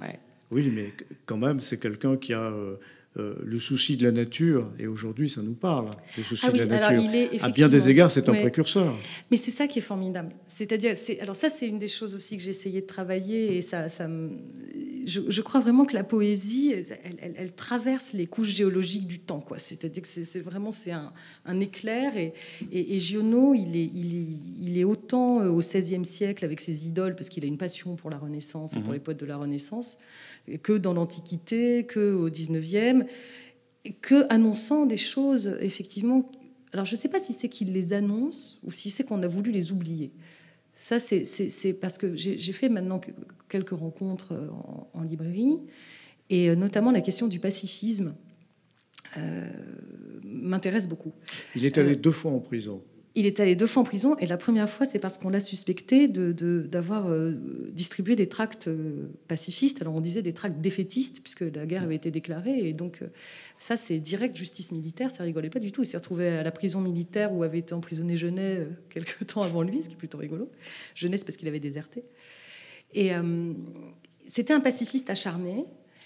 Oui, mais quand même, c'est quelqu'un qui a euh, euh, le souci de la nature, et aujourd'hui, ça nous parle, le souci Ah oui, de la nature. alors il est À bien des égards, c'est un ouais. précurseur. Mais c'est ça qui est formidable. C'est-à-dire, c'est, alors ça, c'est une des choses aussi que j'ai essayé de travailler, et ça, ça me, je, je crois vraiment que la poésie, elle, elle, elle traverse les couches géologiques du temps, quoi. C'est-à-dire que c'est, c'est vraiment c'est un, un éclair, et, et, et Giono, il est, il, est, il est autant au seizième siècle avec ses idoles, parce qu'il a une passion pour la Renaissance et mmh. pour les poètes de la Renaissance, que dans l'Antiquité, que au dix-neuvième, que annonçant des choses, effectivement. Alors, je ne sais pas si c'est qu'il les annonce ou si c'est qu'on a voulu les oublier. Ça, c'est, c'est, c'est parce que j'ai, j'ai fait maintenant quelques rencontres en, en librairie, et notamment la question du pacifisme euh, m'intéresse beaucoup. Il est allé euh, deux fois en prison. Il est allé deux fois en prison, et la première fois, c'est parce qu'on l'a suspecté de, de, d'avoir euh, distribué des tracts euh, pacifistes. Alors, on disait des tracts défaitistes, puisque la guerre avait été déclarée, et donc euh, ça, c'est direct justice militaire, ça rigolait pas du tout. Il s'est retrouvé à la prison militaire où avait été emprisonné Genet euh, quelques temps avant lui, ce qui est plutôt rigolo. Genet, c'est parce qu'il avait déserté. Et euh, c'était un pacifiste acharné,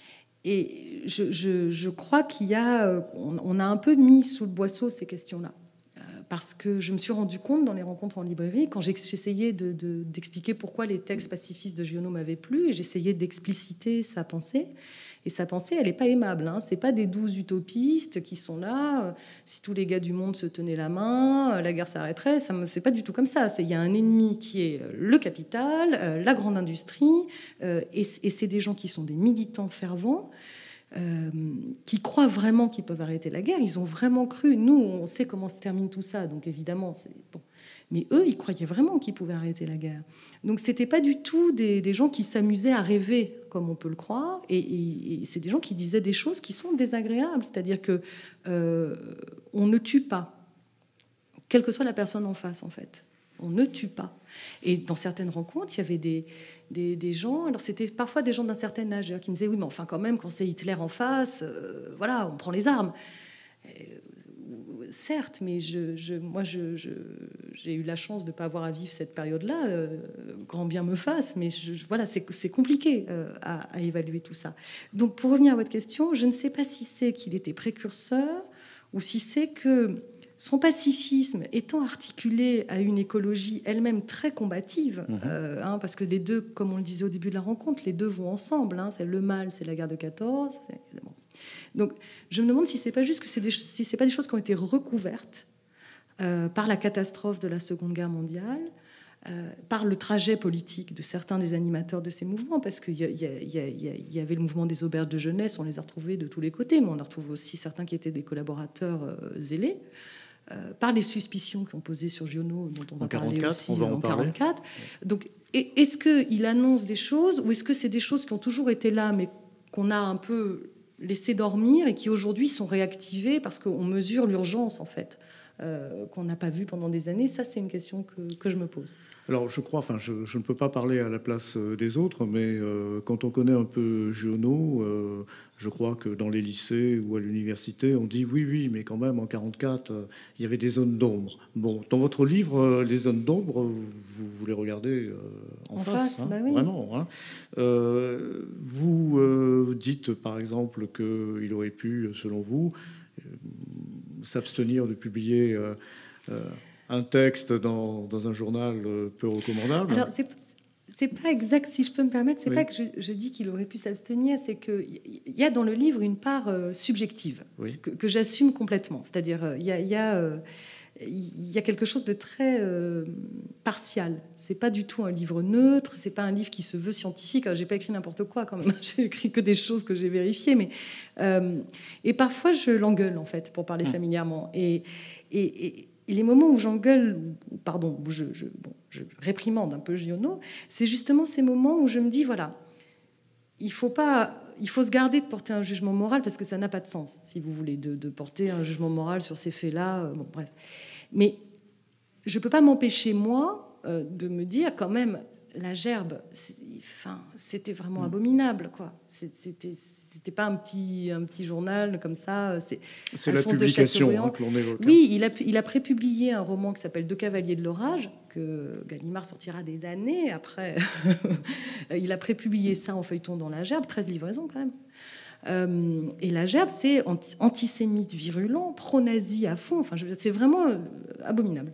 et je, je, je crois qu'il y a... On, on a un peu mis sous le boisseau ces questions-là. Parce que je me suis rendu compte dans les rencontres en librairie, quand j'essayais de, de, d'expliquer pourquoi les textes pacifistes de Giono m'avaient plu, et j'essayais d'expliciter sa pensée. Et sa pensée, elle n'est pas aimable. Hein. Ce n'est pas des douze utopistes qui sont là. Euh, si tous les gars du monde se tenaient la main, euh, la guerre s'arrêterait. Ce n'est pas du tout comme ça. Il y a un ennemi qui est le capital, euh, la grande industrie, euh, et, et c'est des gens qui sont des militants fervents. Euh, qui croient vraiment qu'ils peuvent arrêter la guerre. Ils ont vraiment cru. Nous, on sait comment se termine tout ça, donc évidemment, c'est bon. Mais eux, ils croyaient vraiment qu'ils pouvaient arrêter la guerre. Donc, c'était pas du tout des, des gens qui s'amusaient à rêver, comme on peut le croire. Et, et, et c'est des gens qui disaient des choses qui sont désagréables. C'est-à-dire que euh, on ne tue pas, quelle que soit la personne en face, en fait. On ne tue pas. Et dans certaines rencontres, il y avait des, des, des gens, alors c'était parfois des gens d'un certain âge qui me disaient, oui, mais enfin quand même, quand c'est Hitler en face, euh, voilà, on prend les armes. Et, certes, mais je, je, moi, je, je, j'ai eu la chance de ne pas avoir à vivre cette période-là, euh, grand bien me fasse, mais je, voilà, c'est, c'est compliqué euh, à, à évaluer tout ça. Donc, pour revenir à votre question, je ne sais pas si c'est qu'il était précurseur ou si c'est que son pacifisme étant articulé à une écologie elle-même très combative, mmh. euh, hein, parce que les deux, comme on le disait au début de la rencontre, les deux vont ensemble. Hein, c'est le mal, c'est la guerre de quatorze. C'est... Bon. Donc, je me demande si c'est pas juste que c'est des, si c'est pas des choses qui ont été recouvertes euh, par la catastrophe de la Seconde Guerre mondiale, euh, par le trajet politique de certains des animateurs de ces mouvements, parce qu'il y, y, y, y avait le mouvement des auberges de jeunesse, on les a retrouvés de tous les côtés, mais on a retrouvé aussi certains qui étaient des collaborateurs euh, zélés. Euh, par les suspicions qu'on posait sur Giono, dont on va parler aussi on va en, en parler. quarante-quatre. Donc, est-ce qu'il annonce des choses, ou est-ce que c'est des choses qui ont toujours été là, mais qu'on a un peu laissé dormir et qui aujourd'hui sont réactivées parce qu'on mesure l'urgence, en fait, euh, qu'on n'a pas vu pendant des années? Ça, c'est une question que, que je me pose. Alors, je crois, enfin, je, je ne peux pas parler à la place des autres, mais euh, quand on connaît un peu Giono, euh, je crois que dans les lycées ou à l'université, on dit oui, oui, mais quand même, en quarante-quatre, euh, il y avait des zones d'ombre. Bon, dans votre livre, euh, les zones d'ombre, vous, vous les regardez euh, en, en face, face hein, bah oui. Vraiment. Hein. Euh, vous euh, dites, par exemple, qu'il aurait pu, selon vous, euh, s'abstenir de publier... Euh, euh, un texte dans, dans un journal peu recommandable. Alors, c'est, c'est pas exact, si je peux me permettre, c'est oui. pas que je, je dis qu'il aurait pu s'abstenir, c'est qu'il y a dans le livre une part euh, subjective, oui. que, que j'assume complètement. C'est-à-dire, il y a, y, a, euh, y a quelque chose de très euh, partial. C'est pas du tout un livre neutre, c'est pas un livre qui se veut scientifique. Alors, j'ai pas écrit n'importe quoi, quand même. J'ai écrit que des choses que j'ai vérifiées, mais... Euh, et parfois, je l'engueule, en fait, pour parler mmh. familièrement. Et... et, et Et les moments où j'engueule, ou, pardon, où je, je, bon, je réprimande un peu Giono, c'est justement ces moments où je me dis, voilà, il faut pas, il faut se garder de porter un jugement moral parce que ça n'a pas de sens, si vous voulez, de, de porter un jugement moral sur ces faits-là. Euh, bon, bref. Mais je ne peux pas m'empêcher, moi, euh, de me dire quand même, la gerbe, enfin, c'était vraiment abominable, quoi. C'était, c'était pas un petit, un petit journal comme ça. C'est, c'est la publication hein, que l'on évoque. Oui, il a, il a prépublié un roman qui s'appelle Deux cavaliers de l'orage, que Gallimard sortira des années après. Il a prépublié ça en feuilleton dans la gerbe, treize livraisons quand même. Euh, et la gerbe, c'est anti- antisémite virulent, pro-nazi à fond. Enfin, je veux dire, c'est vraiment euh, abominable.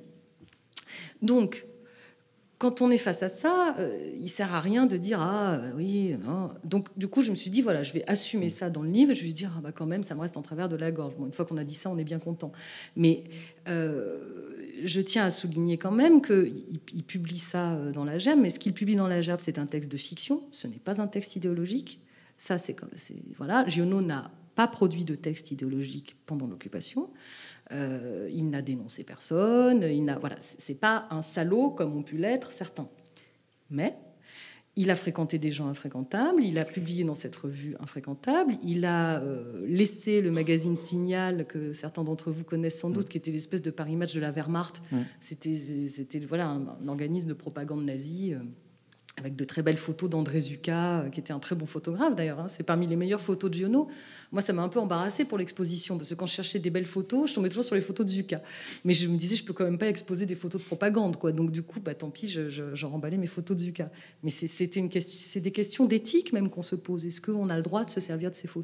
Donc, quand on est face à ça, euh, il sert à rien de dire ah oui. Non. Donc du coup, je me suis dit voilà, je vais assumer ça dans le livre. Je vais dire ah bah quand même, ça me reste en travers de la gorge. Bon, une fois qu'on a dit ça, on est bien content. Mais euh, je tiens à souligner quand même qu'il il publie ça dans la gerbe. Mais ce qu'il publie dans la gerbe, c'est un texte de fiction. Ce n'est pas un texte idéologique. Ça, c'est comme c'est, voilà. Giono n'a pas produit de texte idéologique pendant l'occupation. Euh, il n'a dénoncé personne, il n'a, voilà, c'est pas un salaud comme ont pu l'être certains. Mais il a fréquenté des gens infréquentables, il a publié dans cette revue Infréquentable, il a euh, laissé le magazine Signal, que certains d'entre vous connaissent sans doute, qui était l'espèce de Paris Match de la Wehrmacht. Mmh. C'était, c'était voilà, un, un organisme de propagande nazie. Euh, avec de très belles photos d'André Zucca, qui était un très bon photographe d'ailleurs. Hein. C'est parmi les meilleures photos de Giono. Moi, ça m'a un peu embarrassée pour l'exposition, parce que quand je cherchais des belles photos, je tombais toujours sur les photos de Zucca. Mais je me disais, je peux quand même pas exposer des photos de propagande, quoi. Donc du coup, bah, tant pis, je, je, je remballais mes photos de Zucca. Mais c'est, c'était une question, c'est des questions d'éthique même qu'on se pose. Est-ce qu'on a le droit de se servir de ces photos ?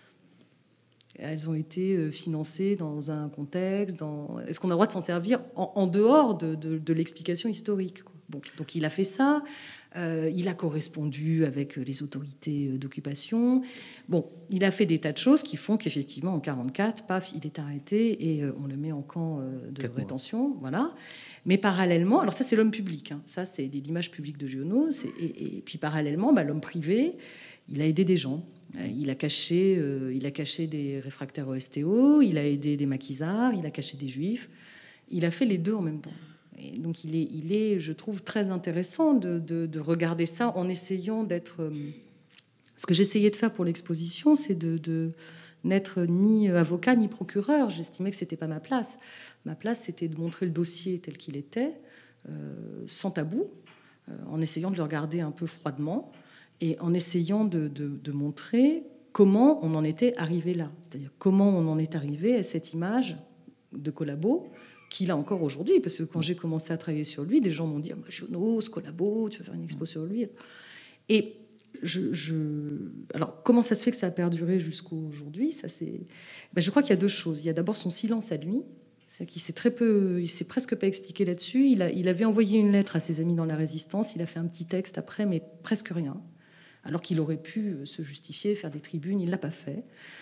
Elles ont été financées dans un contexte. Dans... Est-ce qu'on a le droit de s'en servir en, en dehors de, de, de l'explication historique, quoi ? Bon, donc il a fait ça. Euh, il a correspondu avec les autorités d'occupation. Bon, il a fait des tas de choses qui font qu'effectivement, en quarante-quatre, paf, il est arrêté et euh, on le met en camp euh, de rétention. Voilà. Mais parallèlement, alors ça, c'est l'homme public. Hein, ça, c'est l'image publique de Giono. C'est, et, et puis parallèlement, bah, l'homme privé, il a aidé des gens. Il a caché, euh, il a caché des réfractaires au S T O, il a aidé des maquisards, il a caché des juifs. Il a fait les deux en même temps. Et donc il est, il est, je trouve, très intéressant de, de, de regarder ça en essayant d'être... Euh, ce que j'essayais de faire pour l'exposition, c'est de, de n'être ni avocat ni procureur. J'estimais que ce n'était pas ma place. Ma place, c'était de montrer le dossier tel qu'il était, euh, sans tabou, euh, en essayant de le regarder un peu froidement et en essayant de, de, de montrer comment on en était arrivé là. C'est-à-dire comment on en est arrivé à cette image de collabo qu'il a encore aujourd'hui, parce que quand j'ai commencé à travailler sur lui, des gens m'ont dit oh, « Giono, ce collabo, tu veux faire une expo sur lui ?» Et je, je... Alors, comment ça se fait que ça a perduré jusqu'à aujourd'hui ? Ça, c'est... Ben, je crois qu'il y a deux choses. Il y a d'abord son silence à lui, c'est-à-dire qu'il s'est très peu, il s'est presque pas expliqué là-dessus. Il, a, il avait envoyé une lettre à ses amis dans la Résistance, il a fait un petit texte après, mais presque rien. Alors qu'il aurait pu se justifier, faire des tribunes, il ne l'a pas fait.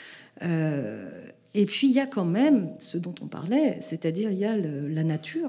Euh... Et puis, il y a quand même ce dont on parlait, c'est-à-dire il y a le, la nature.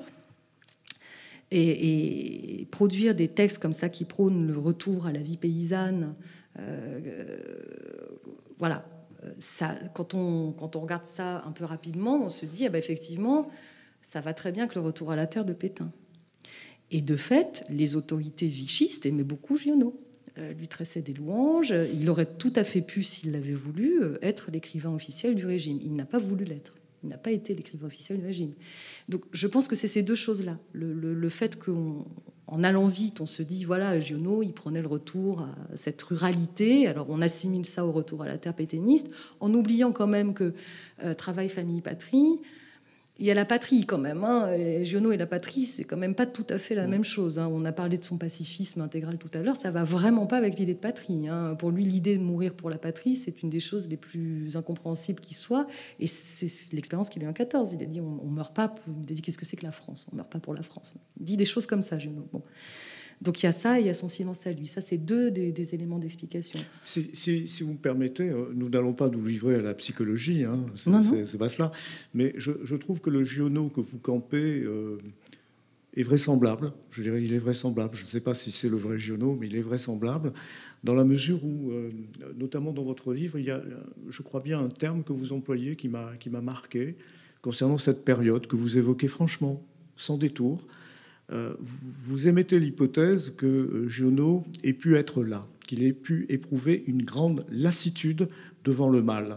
Et, et produire des textes comme ça qui prônent le retour à la vie paysanne, euh, euh, voilà. Ça, quand, on, quand on regarde ça un peu rapidement, on se dit, ah ben effectivement, ça va très bien que le retour à la terre de Pétain. Et de fait, les autorités vichistes aimaient beaucoup Giono. Lui tressaient des louanges. Il aurait tout à fait pu, s'il l'avait voulu, être l'écrivain officiel du régime. Il n'a pas voulu l'être. Il n'a pas été l'écrivain officiel du régime. Donc je pense que c'est ces deux choses-là. Le, le, le fait qu'en allant vite, on se dit, voilà, Giono, il prenait le retour à cette ruralité. Alors on assimile ça au retour à la terre pétainiste, en oubliant quand même que euh, travail, famille, patrie... Il y a la patrie quand même. Hein. Et Giono et la patrie, c'est quand même pas tout à fait la même chose. Hein. On a parlé de son pacifisme intégral tout à l'heure. Ça va vraiment pas avec l'idée de patrie. Hein. Pour lui, l'idée de mourir pour la patrie, c'est une des choses les plus incompréhensibles qui soit. Et c'est l'expérience qu'il a eu en quatorze. Il a dit on, on meurt pas. Pour... Il a dit qu'est-ce que c'est que la France ? On meurt pas pour la France. Il dit des choses comme ça, Giono. Bon. Donc il y a ça et il y a son silence à lui. Ça, c'est deux des, des éléments d'explication. Si, si, si vous me permettez, nous n'allons pas nous livrer à la psychologie, hein, c'est, non, c'est, non. c'est pas cela. Mais je, je trouve que le Giono que vous campez euh, est vraisemblable. Je dirais il est vraisemblable. Je ne sais pas si c'est le vrai Giono, mais il est vraisemblable dans la mesure où, euh, notamment dans votre livre, il y a, je crois bien, un terme que vous employez qui m'a, qui m'a marqué concernant cette période que vous évoquez franchement, sans détour. Euh, vous émettez l'hypothèse que Giono ait pu être là, qu'il ait pu éprouver une grande lassitude devant le mal.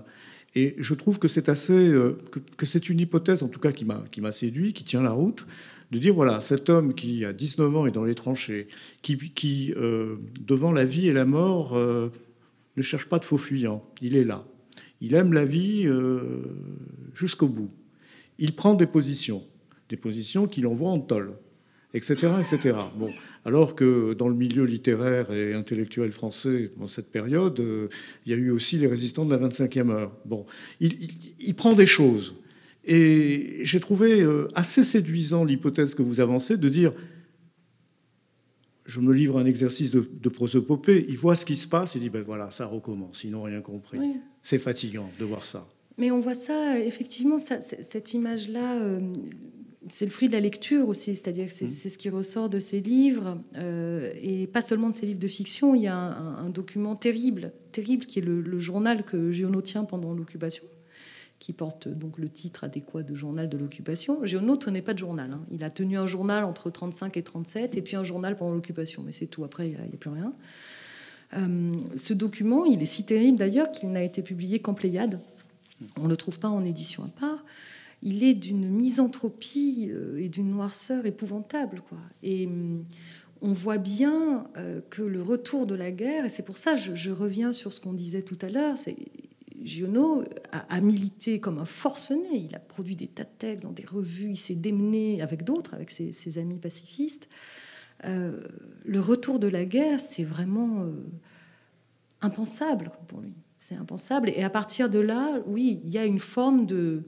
Et je trouve que c'est assez, euh, que, que c'est une hypothèse, en tout cas, qui m'a, qui m'a séduit, qui tient la route, de dire, voilà, cet homme qui, à dix-neuf ans, est dans les tranchées, qui, qui euh, devant la vie et la mort, euh, ne cherche pas de faux fuyants. Il est là. Il aime la vie euh, jusqu'au bout. Il prend des positions, des positions qui l'envoient en tôle, et cetera, et cetera. Bon, alors que dans le milieu littéraire et intellectuel français, dans cette période, euh, il y a eu aussi les résistants de la vingt-cinquième heure. Bon, il, il, il prend des choses. Et j'ai trouvé euh, assez séduisant l'hypothèse que vous avancez de dire, je me livre à un exercice de, de prosopopée, il voit ce qui se passe, il dit, ben voilà, ça recommence, ils n'ont rien compris. Oui. C'est fatigant de voir ça. Mais on voit ça, effectivement, ça, cette image-là, euh, c'est le fruit de la lecture aussi, c'est-à-dire que c'est, mmh. c'est ce qui ressort de ces livres, euh, et pas seulement de ces livres de fiction. Il y a un, un document terrible, terrible, qui est le, le journal que Giono tient pendant l'occupation, qui porte donc le titre adéquat de journal de l'occupation. Giono ne tenait pas de journal. Hein. Il a tenu un journal entre trente-cinq et trente-sept, et puis un journal pendant l'occupation, mais c'est tout. Après, il n'y a, a plus rien. Euh, ce document, il est si terrible d'ailleurs qu'il n'a été publié qu'en Pléiade. On ne le trouve pas en édition à part. Il est d'une misanthropie et d'une noirceur épouvantable, quoi. Et on voit bien que le retour de la guerre, et c'est pour ça je, je reviens sur ce qu'on disait tout à l'heure, c'est Giono a, a milité comme un forcené. Il a produit des tas de textes dans des revues, il s'est démené avec d'autres, avec ses, ses amis pacifistes. Euh, le retour de la guerre, c'est vraiment euh, impensable pour lui. C'est impensable. Et à partir de là, oui, il y a une forme de,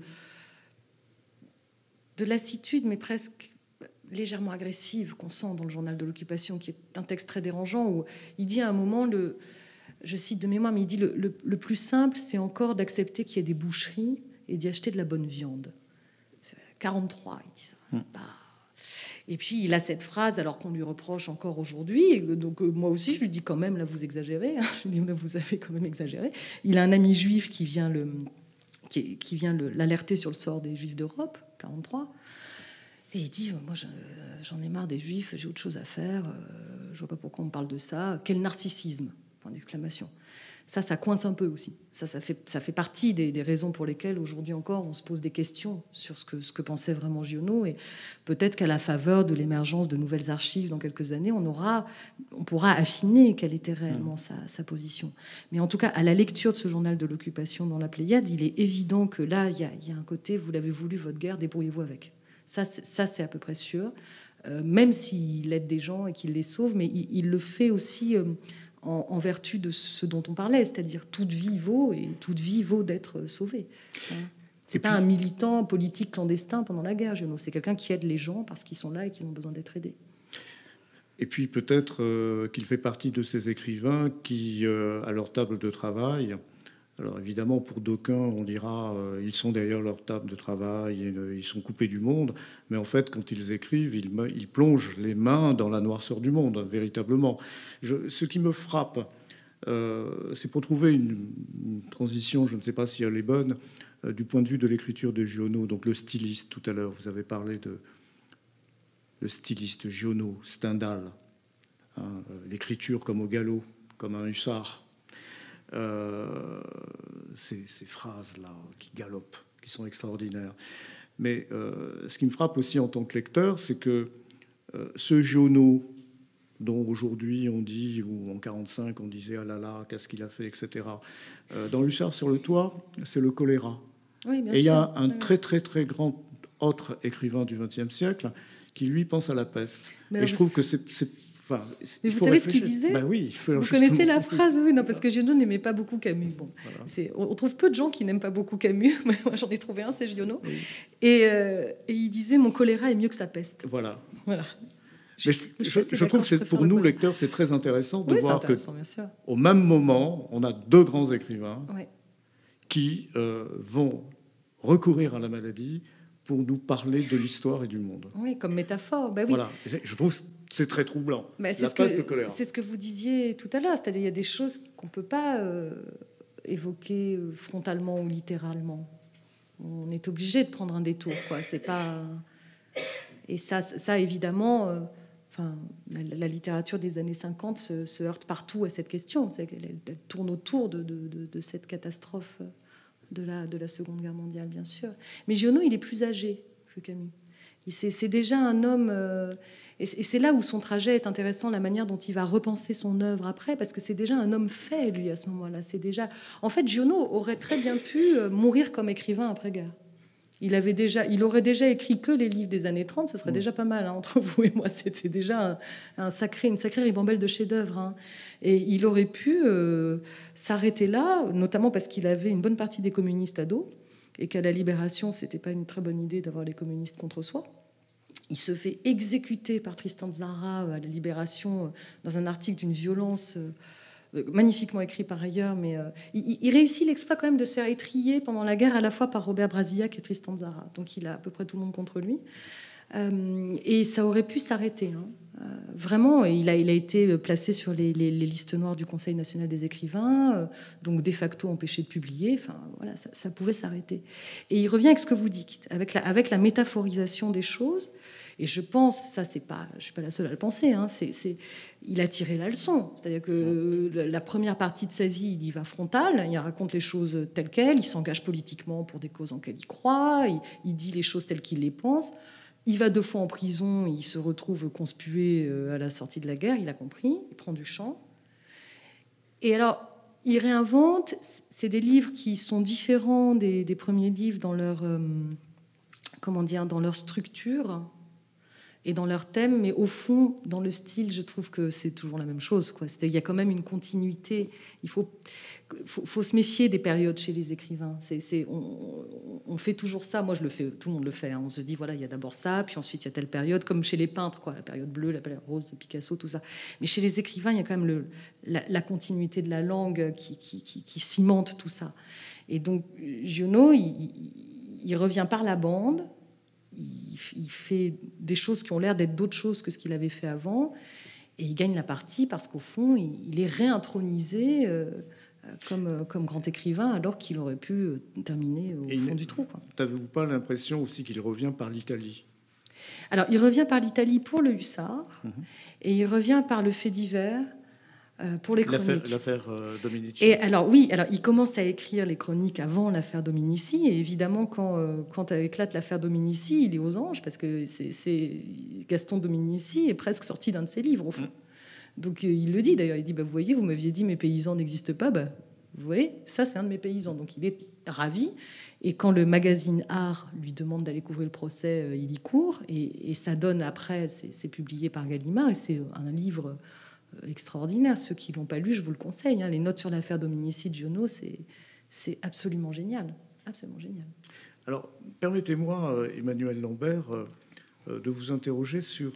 de lassitude, mais presque légèrement agressive qu'on sent dans le journal de l'occupation, qui est un texte très dérangeant, où il dit à un moment, le, je cite de mémoire, mais il dit le, le, le plus simple, c'est encore d'accepter qu'il y ait des boucheries et d'y acheter de la bonne viande. C'est quarante-trois, il dit ça. Mmh. Bah, et puis il a cette phrase, alors qu'on lui reproche encore aujourd'hui, et donc euh, moi aussi je lui dis quand même, là vous exagérez, hein. Je lui dis là vous avez quand même exagéré. Il a un ami juif qui vient, le, qui, qui vient le, l'alerter sur le sort des juifs d'Europe, quarante-trois, et il dit, moi j'en ai marre des juifs, j'ai autre chose à faire, euh, je vois pas pourquoi on parle de ça, quel narcissisme, point d'exclamation. Ça, ça coince un peu aussi. Ça, ça fait, ça fait partie des, des raisons pour lesquelles, aujourd'hui encore, on se pose des questions sur ce que, ce que pensait vraiment Giono. Et peut-être qu'à la faveur de l'émergence de nouvelles archives dans quelques années, on, aura, on pourra affiner quelle était réellement sa, sa position. Mais en tout cas, à la lecture de ce journal de l'occupation dans la Pléiade, il est évident que là, il y a, il y a un côté, vous l'avez voulu, votre guerre, débrouillez-vous avec. Ça, c'est, ça, c'est à peu près sûr. Euh, même s'il aide des gens et qu'il les sauve, mais il, il le fait aussi... Euh, En, en vertu de ce dont on parlait, c'est-à-dire toute vie vaut, et toute vie vaut d'être sauvée. C'est pas un militant politique clandestin pendant la guerre, Giono. C'est quelqu'un qui aide les gens parce qu'ils sont là et qu'ils ont besoin d'être aidés. Et puis peut-être euh, qu'il fait partie de ces écrivains qui, euh, à leur table de travail, alors évidemment pour d'aucuns on dira euh, ils sont derrière leur table de travail, et, euh, ils sont coupés du monde, mais en fait quand ils écrivent, ils, ils plongent les mains dans la noirceur du monde, véritablement. Je, ce qui me frappe, euh, c'est pour trouver une, une transition, je ne sais pas si elle est bonne, euh, du point de vue de l'écriture de Giono, donc le styliste. Tout à l'heure vous avez parlé de le styliste Giono, Stendhal, hein, l'écriture comme au galop, comme un hussard. Euh, ces, ces phrases-là qui galopent, qui sont extraordinaires. Mais euh, ce qui me frappe aussi en tant que lecteur, c'est que euh, ce Giono, dont aujourd'hui on dit, ou en quarante-cinq on disait ah là là, qu'est-ce qu'il a fait, et cetera. Euh, dans Hussard sur le toit, c'est le choléra. Oui, bien Et il y a un oui. très très très grand autre écrivain du vingtième siècle qui lui pense à la peste. Mais Et je trouve que c'est, c'est Enfin, mais vous savez réfléchir. Ce qu'il disait, ben oui, vous connaissez la phrase, oui, non, parce que Giono n'aimait pas beaucoup Camus. Bon, voilà. c'est, on trouve peu de gens qui n'aiment pas beaucoup Camus, mais moi j'en ai trouvé un, c'est Giono. Oui. Et, euh, et il disait, mon choléra est mieux que sa peste. Voilà. Voilà. Je, je, je, je trouve que c'est, pour nous, choléra. Lecteurs, c'est très intéressant de oui, voir qu'au même moment, on a deux grands écrivains oui. qui euh, vont recourir à la maladie pour nous parler de l'histoire et du monde. Oui, comme métaphore. Ben oui. Voilà. Je trouve que c'est très troublant. Ben, c'est, la ce peste que, de choléra. C'est ce que vous disiez tout à l'heure. C'est-à-dire qu'il y a des choses qu'on ne peut pas euh, évoquer frontalement ou littéralement. On est obligé de prendre un détour, quoi. C'est pas... Et ça, ça évidemment... Euh, enfin, la, la littérature des années cinquante se, se heurte partout à cette question. C'est qu'elle elle tourne autour de, de, de, de cette catastrophe de la, de la Seconde Guerre mondiale, bien sûr. Mais Giono, il est plus âgé que Camus. C'est déjà un homme... Euh, et c'est là où son trajet est intéressant, la manière dont il va repenser son œuvre après, parce que c'est déjà un homme fait, lui, à ce moment-là. C'est déjà... En fait, Giono aurait très bien pu mourir comme écrivain après-guerre. Il, avait déjà, il aurait déjà écrit que les livres des années trente, ce serait mmh. déjà pas mal, hein, entre vous et moi. C'était déjà un, un sacré, une sacrée ribambelle de chefs-d'œuvre. Hein. Et il aurait pu euh, s'arrêter là, notamment parce qu'il avait une bonne partie des communistes à dos, et qu'à la Libération, c'était pas une très bonne idée d'avoir les communistes contre soi. Il se fait exécuter par Tristan Tzara à la Libération dans un article d'une violence euh, magnifiquement écrit par ailleurs, mais euh, il, il réussit l'exploit quand même de se faire étriller pendant la guerre à la fois par Robert Brasillac et Tristan Tzara. Donc il a à peu près tout le monde contre lui. Euh, et ça aurait pu s'arrêter. Hein. Euh, vraiment, il a, il a été placé sur les, les, les listes noires du Conseil national des écrivains, euh, donc de facto empêché de publier. Enfin, voilà, ça, ça pouvait s'arrêter. Et il revient avec ce que vous dites, avec la, avec la métaphorisation des choses. Et je pense, ça c'est pas, je suis pas la seule à le penser, hein, c'est, c'est, il a tiré la leçon. C'est-à-dire que la première partie de sa vie, il y va frontal, il raconte les choses telles quelles, il s'engage politiquement pour des causes en lesquelles il croit, il, il dit les choses telles qu'il les pense. Il va deux fois en prison, il se retrouve conspué à la sortie de la guerre, il a compris, il prend du champ. Et alors, il réinvente, c'est des livres qui sont différents des, des premiers livres dans leur, euh, comment dire, dans leur structure et dans leur thème, mais au fond, dans le style, je trouve que c'est toujours la même chose, quoi. Il y a quand même une continuité. Il faut, faut, faut se méfier des périodes chez les écrivains. C'est, c'est, on, on fait toujours ça. Moi, je le fais. Tout le monde le fait. Hein. On se dit, voilà, il y a d'abord ça, puis ensuite il y a telle période, comme chez les peintres, quoi. La période bleue, la période rose, Picasso, tout ça. Mais chez les écrivains, il y a quand même le, la, la continuité de la langue qui, qui, qui, qui cimente tout ça. Et donc, Giono, il, il, il revient par la bande. Il fait des choses qui ont l'air d'être d'autres choses que ce qu'il avait fait avant, et il gagne la partie parce qu'au fond, il est réintronisé comme, comme grand écrivain alors qu'il aurait pu terminer au et fond du trou. N'avez-vous pas l'impression aussi qu'il revient par l'Italie ? Alors, il revient par l'Italie pour le Hussard, mmh. et il revient par le fait divers pour les chroniques. L'affaire, l'affaire euh, Dominici. Et alors oui, alors il commence à écrire les chroniques avant l'affaire Dominici, et évidemment quand euh, quand éclate l'affaire Dominici, il est aux anges parce que c'est, c'est Gaston Dominici est presque sorti d'un de ses livres au fond. Mmh. Donc euh, il le dit d'ailleurs, il dit bah, vous voyez, vous m'aviez dit mes paysans n'existent pas, bah, vous voyez, ça c'est un de mes paysans. Donc il est ravi. Et quand le magazine Art lui demande d'aller couvrir le procès, euh, il y court, et, et ça donne après, c'est, c'est publié par Gallimard, et c'est un livre extraordinaire. Ceux qui ne l'ont pas lu, je vous le conseille. Hein. Les notes sur l'affaire Dominici de Giono, c'est, c'est absolument génial. Absolument génial. Alors, permettez-moi, Emmanuel Lambert, de vous interroger sur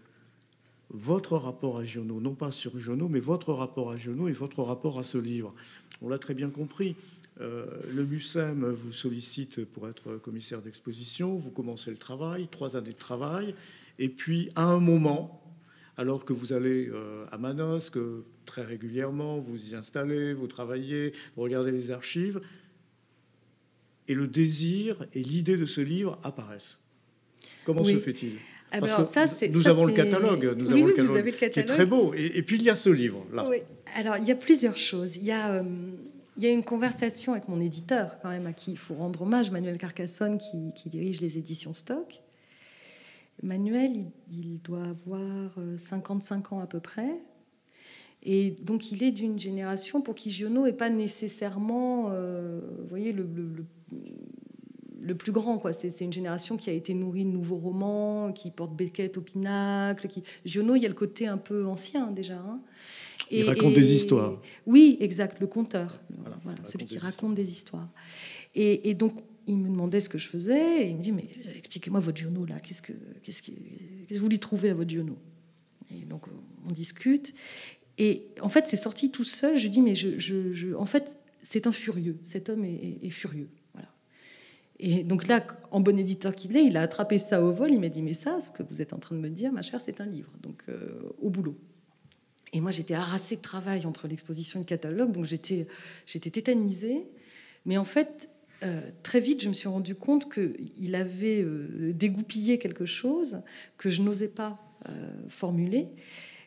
votre rapport à Giono. Non pas sur Giono, mais votre rapport à Giono et votre rapport à ce livre. On l'a très bien compris. Euh, le MUSEM vous sollicite pour être commissaire d'exposition. Vous commencez le travail, trois années de travail. Et puis, à un moment... alors que vous allez euh, à Manosque, que très régulièrement, vous y installez, vous travaillez, vous regardez les archives, et le désir et l'idée de ce livre apparaissent. Comment oui. se fait-il ? Ah Parce alors, que ça, c'est, nous ça, avons c'est... le catalogue, nous oui, avons oui, le catalogue, vous avez le catalogue qui est très beau. Et, et puis, il y a ce livre, là. Oui. Alors, il y a plusieurs choses. Il y a, euh, il y a une conversation avec mon éditeur, quand même, à qui il faut rendre hommage, Manuel Carcassonne, qui, qui dirige les éditions Stock. Manuel, il, il doit avoir cinquante-cinq ans à peu près. Et donc, il est d'une génération pour qui Giono n'est pas nécessairement, euh, vous voyez, le, le, le, le plus grand, quoi. C'est, c'est une génération qui a été nourrie de nouveaux romans, qui porte Beckett au pinacle. Qui... Giono, il y a le côté un peu ancien, déjà. Hein. Et, il raconte et, des histoires. Oui, exact, le conteur. Voilà, voilà, celui qui des raconte des histoires. Et, et donc, il me demandait ce que je faisais, et il me dit, mais expliquez-moi votre Giono, là, qu'est-ce que, qu'est-ce que, qu'est-ce que vous lui trouvez à votre Giono ? Et donc, on discute. Et en fait, c'est sorti tout seul. Je dis, mais je, je, je, en fait, c'est un furieux. Cet homme est, est, est furieux. Voilà. Et donc là, en bon éditeur qu'il est, il a attrapé ça au vol. Il m'a dit, mais ça, ce que vous êtes en train de me dire, ma chère, c'est un livre. Donc, euh, au boulot. Et moi, j'étais harassée de travail entre l'exposition et le catalogue. Donc, j'étais, j'étais tétanisée. Mais en fait... Euh, très vite, je me suis rendu compte qu'il avait euh, dégoupillé quelque chose que je n'osais pas euh, formuler,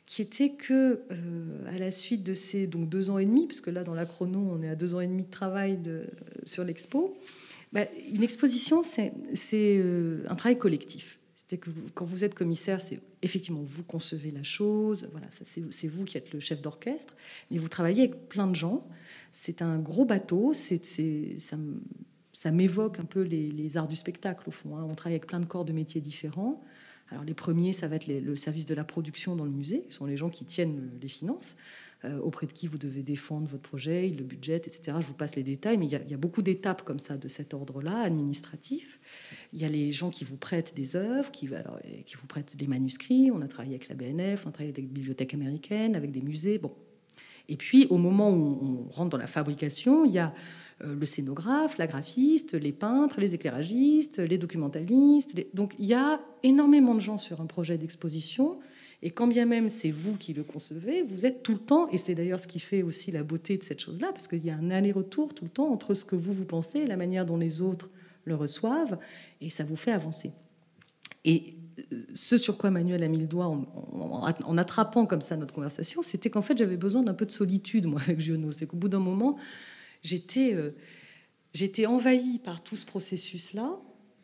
qui était que, euh, à la suite de ces donc, deux ans et demi, parce que là, dans la chrono, on est à deux ans et demi de travail de, sur l'expo, bah, une exposition, c'est, c'est euh, un travail collectif. C'est que vous, quand vous êtes commissaire, c'est effectivement vous concevez la chose, voilà, ça, c'est, c'est vous qui êtes le chef d'orchestre, mais vous travaillez avec plein de gens. C'est un gros bateau, c'est, c'est, ça, ça m'évoque un peu les, les arts du spectacle, au fond. Hein. On travaille avec plein de corps de métiers différents. Alors les premiers, ça va être les, le service de la production dans le musée, qui sont les gens qui tiennent les finances, euh, auprès de qui vous devez défendre votre projet, le budget, et cetera. Je vous passe les détails, mais il y a, il y a beaucoup d'étapes comme ça, de cet ordre-là, administratif. Il y a les gens qui vous prêtent des œuvres, qui, alors, qui vous prêtent des manuscrits. On a travaillé avec la B N F, on a travaillé avec des bibliothèques américaines, avec des musées. Bon. Et puis, au moment où on rentre dans la fabrication, il y a le scénographe, la graphiste, les peintres, les éclairagistes, les documentalistes. Les... Donc, il y a énormément de gens sur un projet d'exposition. Et quand bien même c'est vous qui le concevez, vous êtes tout le temps, et c'est d'ailleurs ce qui fait aussi la beauté de cette chose-là, parce qu'il y a un aller-retour tout le temps entre ce que vous, vous pensez et la manière dont les autres le reçoivent, et ça vous fait avancer. Et ce sur quoi Manuel a mis le doigt en, en, en attrapant comme ça notre conversation, c'était qu'en fait, j'avais besoin d'un peu de solitude, moi, avec Giono. C'est qu'au bout d'un moment, j'étais, euh, j'étais envahie par tout ce processus-là,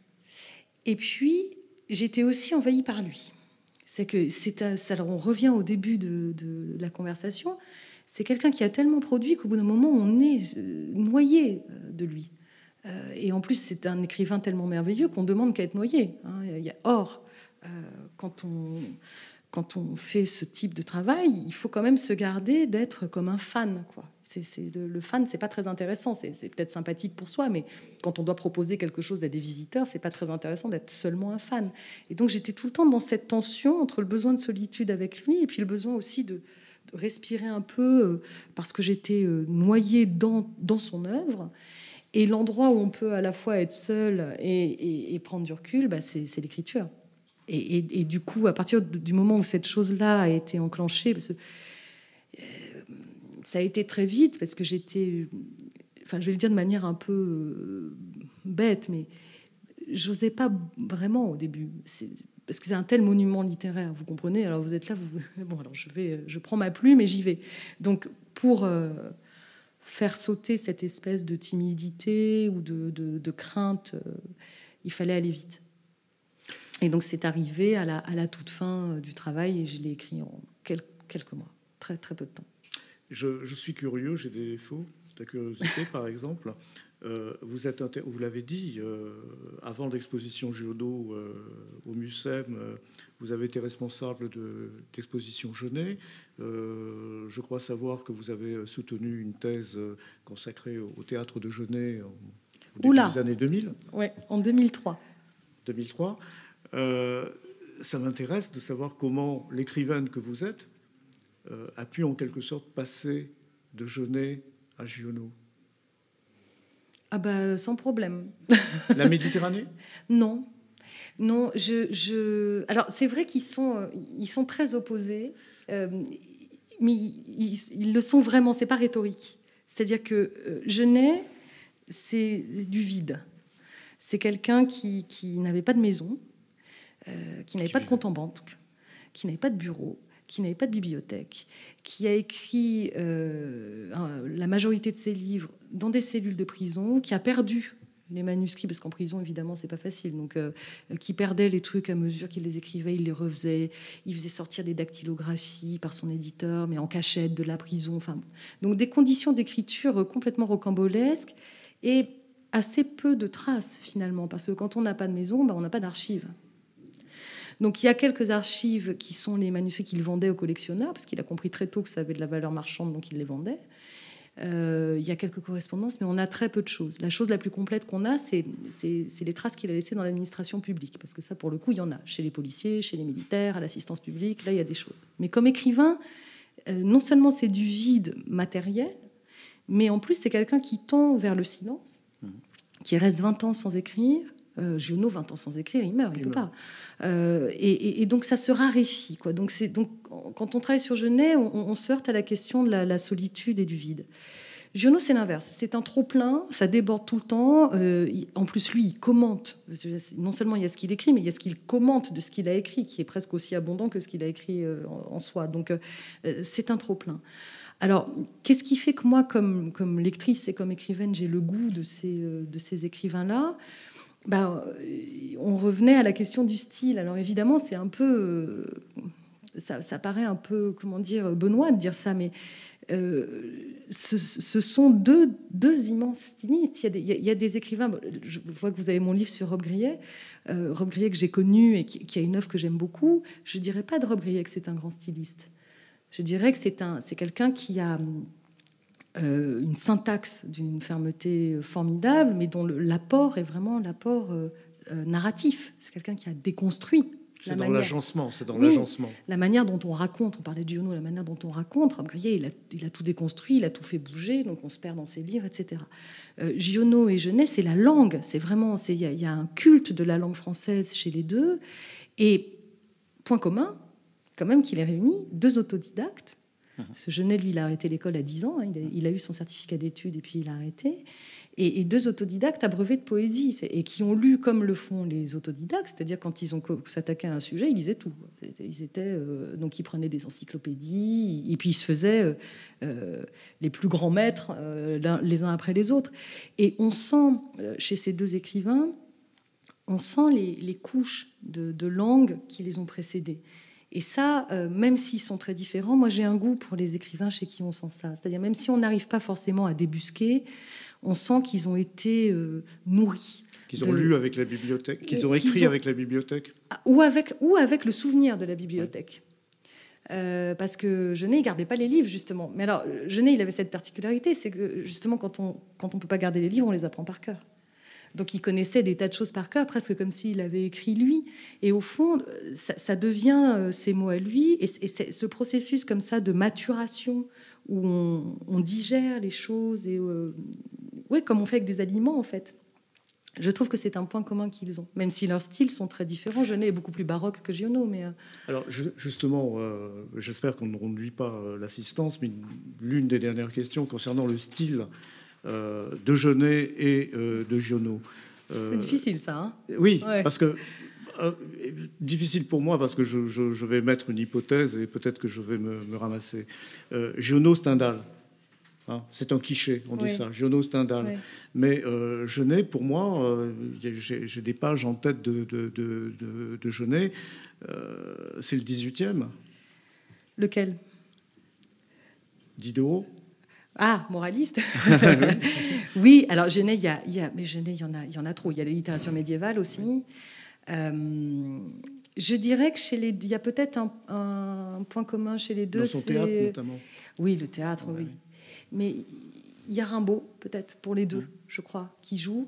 et puis j'étais aussi envahie par lui. C'est que c'est un, ça, alors on revient au début de, de la conversation. C'est quelqu'un qui a tellement produit qu'au bout d'un moment, on est noyé de lui. Euh, et en plus, c'est un écrivain tellement merveilleux qu'on demande qu'à être noyé. Hein. Il y a, or, euh, quand on, quand on fait ce type de travail, il faut quand même se garder d'être comme un fan, quoi. C'est, c'est, le, le fan, c'est pas très intéressant. C'est, c'est peut-être sympathique pour soi, mais quand on doit proposer quelque chose à des visiteurs, c'est pas très intéressant d'être seulement un fan. Et donc, j'étais tout le temps dans cette tension entre le besoin de solitude avec lui et puis le besoin aussi de, de respirer un peu euh, parce que j'étais euh, noyée dans, dans son œuvre. Et l'endroit où on peut à la fois être seul et, et, et prendre du recul, bah c'est, c'est l'écriture. Et, et, et du coup, à partir du moment où cette chose-là a été enclenchée, parce que, euh, ça a été très vite, parce que j'étais... Enfin, je vais le dire de manière un peu euh, bête, mais j'osais pas vraiment au début. C'est, parce que c'est un tel monument littéraire, vous comprenez. Alors vous êtes là, vous... Bon, alors je, vais, je prends ma plume et j'y vais. Donc, pour... Euh, faire sauter cette espèce de timidité ou de, de, de crainte, euh, il fallait aller vite. Et donc c'est arrivé à la, à la toute fin du travail et je l'ai écrit en quelques, quelques mois, très, très peu de temps. Je, je suis curieux, j'ai des défauts. La curiosité, par exemple. Euh, vous, êtes inter... vous l'avez dit, euh, avant l'exposition Giono euh, au Mucem, euh, vous avez été responsable de, d'exposition Genet. Euh, je crois savoir que vous avez soutenu une thèse consacrée au, au théâtre de Genet au début Oula. des années deux mille. Oui, en deux mille trois. deux mille trois. Euh, ça m'intéresse de savoir comment l'écrivaine que vous êtes euh, a pu en quelque sorte passer de Genet à Giono. Ah bah, sans problème. La Méditerranée ? Non. Non, je, je... Alors, c'est vrai qu'ils sont, ils sont très opposés, euh, mais ils, ils le sont vraiment, c'est pas rhétorique. C'est-à-dire que euh, Genet, c'est du vide. C'est quelqu'un qui, qui n'avait pas de maison, euh, qui n'avait qui pas vivait. de compte en banque, qui n'avait pas de bureau, qui n'avait pas de bibliothèque, qui a écrit euh, la majorité de ses livres dans des cellules de prison, qui a perdu les manuscrits, parce qu'en prison, évidemment, c'est pas facile, donc euh, qui perdait les trucs à mesure qu'il les écrivait, il les refaisait, il faisait sortir des dactylographies par son éditeur, mais en cachette de la prison, enfin, donc des conditions d'écriture complètement rocambolesques et assez peu de traces, finalement, parce que quand on n'a pas de maison, ben, on n'a pas d'archives. Donc il y a quelques archives qui sont les manuscrits qu'il vendait aux collectionneurs, parce qu'il a compris très tôt que ça avait de la valeur marchande, donc il les vendait. Euh, il y a quelques correspondances, mais on a très peu de choses. La chose la plus complète qu'on a, c'est, c'est, c'est les traces qu'il a laissées dans l'administration publique, parce que ça, pour le coup, il y en a chez les policiers, chez les militaires, à l'assistance publique, là, il y a des choses. Mais comme écrivain, euh, non seulement c'est du vide matériel, mais en plus, c'est quelqu'un qui tend vers le silence, mmh. qui reste vingt ans sans écrire. Euh, Giono, vingt ans sans écrire, il meurt, il ne peut pas. Euh, et, et, et donc, ça se raréfie, quoi. Donc, c'est, donc, quand on travaille sur Genet, on, on se heurte à la question de la, la solitude et du vide. Giono, c'est l'inverse. C'est un trop-plein, ça déborde tout le temps. Euh, il, en plus, lui, il commente. Non seulement il y a ce qu'il écrit, mais il y a ce qu'il commente de ce qu'il a écrit, qui est presque aussi abondant que ce qu'il a écrit euh, en, en soi. Donc, euh, c'est un trop-plein. Alors, qu'est-ce qui fait que moi, comme, comme lectrice et comme écrivaine, j'ai le goût de ces, euh, de ces écrivains-là? Ben, on revenait à la question du style. Alors, évidemment, c'est un peu... Euh, ça, ça paraît un peu, comment dire, benoît de dire ça, mais... Euh, ce, ce sont deux, deux immenses stylistes. Il y, a des, il y a des écrivains. Je vois que vous avez mon livre sur Rob Grillet. Euh, Rob Grillet que j'ai connu et qui, qui a une œuvre que j'aime beaucoup. Je ne dirais pas de Rob Grillet que c'est un grand styliste. Je dirais que c'est, un, c'est quelqu'un qui a euh, une syntaxe d'une fermeté formidable, mais dont le, l'apport est vraiment l'apport euh, euh, narratif. C'est quelqu'un qui a déconstruit. C'est dans manière... l'agencement, c'est dans oui, l'agencement. La manière dont on raconte, on parlait de Giono, la manière dont on raconte, Rob Grillet, il a, il a tout déconstruit, il a tout fait bouger, donc on se perd dans ses livres, et cetera. Euh, Giono et Genet, c'est la langue, c'est vraiment, il y, y a un culte de la langue française chez les deux, et point commun, quand même, qui les réunit, deux autodidactes. Mmh. Ce Genet, lui, il a arrêté l'école à dix ans, hein, il, a, il a eu son certificat d'études et puis il a arrêté. Et, et deux autodidactes abreuvés de poésie, et qui ont lu comme le font les autodidactes, c'est-à-dire quand ils ont s'attaquaient à un sujet, ils lisaient tout. Ils étaient, euh, donc ils prenaient des encyclopédies, et puis ils se faisaient euh, les plus grands maîtres euh, les uns après les autres. Et on sent, chez ces deux écrivains, on sent les, les couches de, de langue qui les ont précédés. Et ça, euh, même s'ils sont très différents, moi j'ai un goût pour les écrivains chez qui on sent ça. C'est-à-dire même si on n'arrive pas forcément à débusquer, on sent qu'ils ont été euh, nourris. Qu'ils ont de... lu avec la bibliothèque, qu'ils ont écrit qu'ils ont... avec la bibliothèque. Ou avec, ou avec le souvenir de la bibliothèque. Ouais. Euh, parce que Genet, il ne gardait pas les livres, justement. Mais alors, Genet, il avait cette particularité, c'est que, justement, quand on quand on ne peut pas garder les livres, on les apprend par cœur. Donc, il connaissait des tas de choses par cœur, presque comme s'il avait écrit lui. Et au fond, ça, ça devient ses mots à lui. Et, et c'est ce processus comme ça de maturation, où on, on digère les choses, et euh, ouais, comme on fait avec des aliments, en fait. Je trouve que c'est un point commun qu'ils ont, même si leurs styles sont très différents. Genet est beaucoup plus baroque que Giono, mais... Alors, justement, euh, j'espère qu'on ne réduit pas l'assistance, mais l'une des dernières questions concernant le style euh, de Genet et euh, de Giono. Euh, c'est difficile, ça, hein ? Oui, ouais. Parce que... Euh, difficile pour moi, parce que je, je, je vais mettre une hypothèse, et peut-être que je vais me, me ramasser. Euh, Giono, Stendhal. Hein, c'est un cliché, on dit oui. ça, Giono, Stendhal. Oui. Mais euh, Genet, pour moi, euh, j'ai, j'ai des pages en tête de, de, de, de, de Genet. Euh, c'est le dix-huitième. Lequel ? Diderot. Ah, moraliste. Oui, alors Genet, il y a, il y a, mais Genet, il y en a, il y en a trop. Il y a la littérature médiévale aussi. Euh, je dirais que chez les, il y a peut-être un, un point commun chez les deux. Dans son c'est... théâtre, notamment. Oui, le théâtre, ouais. oui. Mais il y a Rimbaud, peut-être, pour les deux, mmh. je crois, qui joue.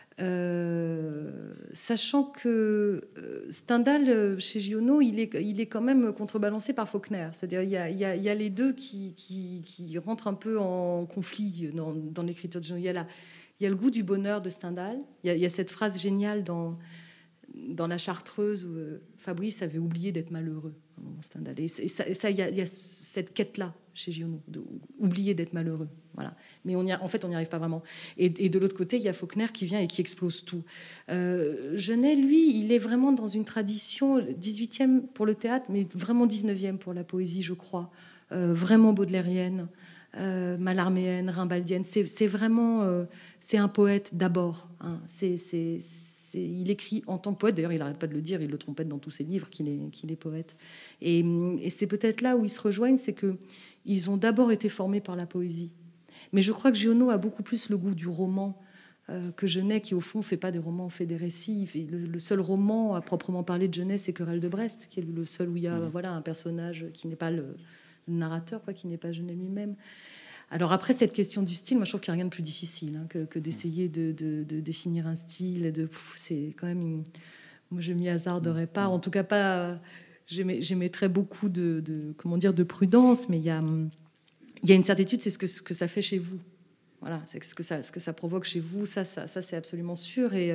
Euh, sachant que Stendhal, chez Giono, il est, il est quand même contrebalancé par Faulkner. C'est-à-dire il y a, il y a, il y a les deux qui, qui, qui rentrent un peu en conflit dans, dans l'écriture de Giono. Il y a, la, il y a le goût du bonheur de Stendhal. Il y a, il y a cette phrase géniale dans, dans La Chartreuse où Fabrice avait oublié d'être malheureux. Stendhal. Et ça, et ça, il y a, il y a cette quête-là chez Giono, d'oublier d'être malheureux. Voilà. Mais on y a, en fait, on n'y arrive pas vraiment. Et, et de l'autre côté, il y a Faulkner qui vient et qui explose tout. Euh, Genet, lui, il est vraiment dans une tradition dix-huitième pour le théâtre, mais vraiment dix-neuvième pour la poésie, je crois. Euh, vraiment baudelairienne, euh, mallarméenne, rimbaldienne. C'est, c'est vraiment... Euh, c'est un poète d'abord. Hein. C'est... c'est, c'est C'est, il écrit en tant que poète, d'ailleurs il n'arrête pas de le dire, il le trompette dans tous ses livres qu'il est, qu'il est poète. Et, et c'est peut-être là où ils se rejoignent, c'est qu'ils ont d'abord été formés par la poésie. Mais je crois que Giono a beaucoup plus le goût du roman euh, que Genet, qui au fond ne fait pas des romans, on fait des récits. Le, le seul roman à proprement parler de Genet, c'est Querelle de Brest, qui est le seul où il y a mmh. voilà, un personnage qui n'est pas le, le narrateur, quoi, qui n'est pas Genet lui-même. Alors après, cette question du style, moi je trouve qu'il n'y a rien de plus difficile hein, que, que d'essayer de, de, de définir un style. De, pff, c'est quand même une... Moi je m'y hasarderais pas, en tout cas pas... J'émettrais beaucoup de, de, comment dire, de prudence, mais il y a, il y a une certitude, c'est ce que, ce que ça fait chez vous. Voilà, c'est ce que ça, ce que ça provoque chez vous, ça, ça, ça c'est absolument sûr. Et,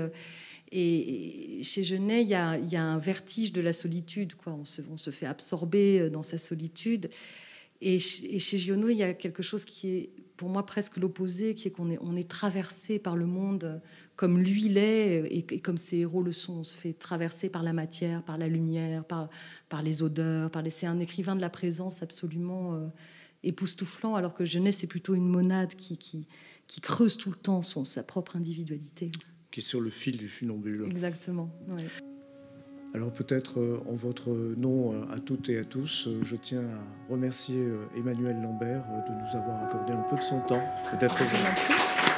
et, et chez Genet, il y a, il y a un vertige de la solitude, quoi. On se, on se fait absorber dans sa solitude. Et chez Giono, il y a quelque chose qui est pour moi presque l'opposé, qui est qu'on est, on est traversé par le monde comme lui l'est et, et comme ses héros le sont. On se fait traverser par la matière, par la lumière, par, par les odeurs. Par les... C'est un écrivain de la présence absolument euh, époustouflant, alors que Jeunesse, c'est plutôt une monade qui, qui, qui creuse tout le temps son, sa propre individualité. Qui est sur le fil du funambule. Exactement, ouais. Alors peut-être en votre nom à toutes et à tous, je tiens à remercier Emmanuelle Lambert de nous avoir accordé un peu de son temps et d'être venu.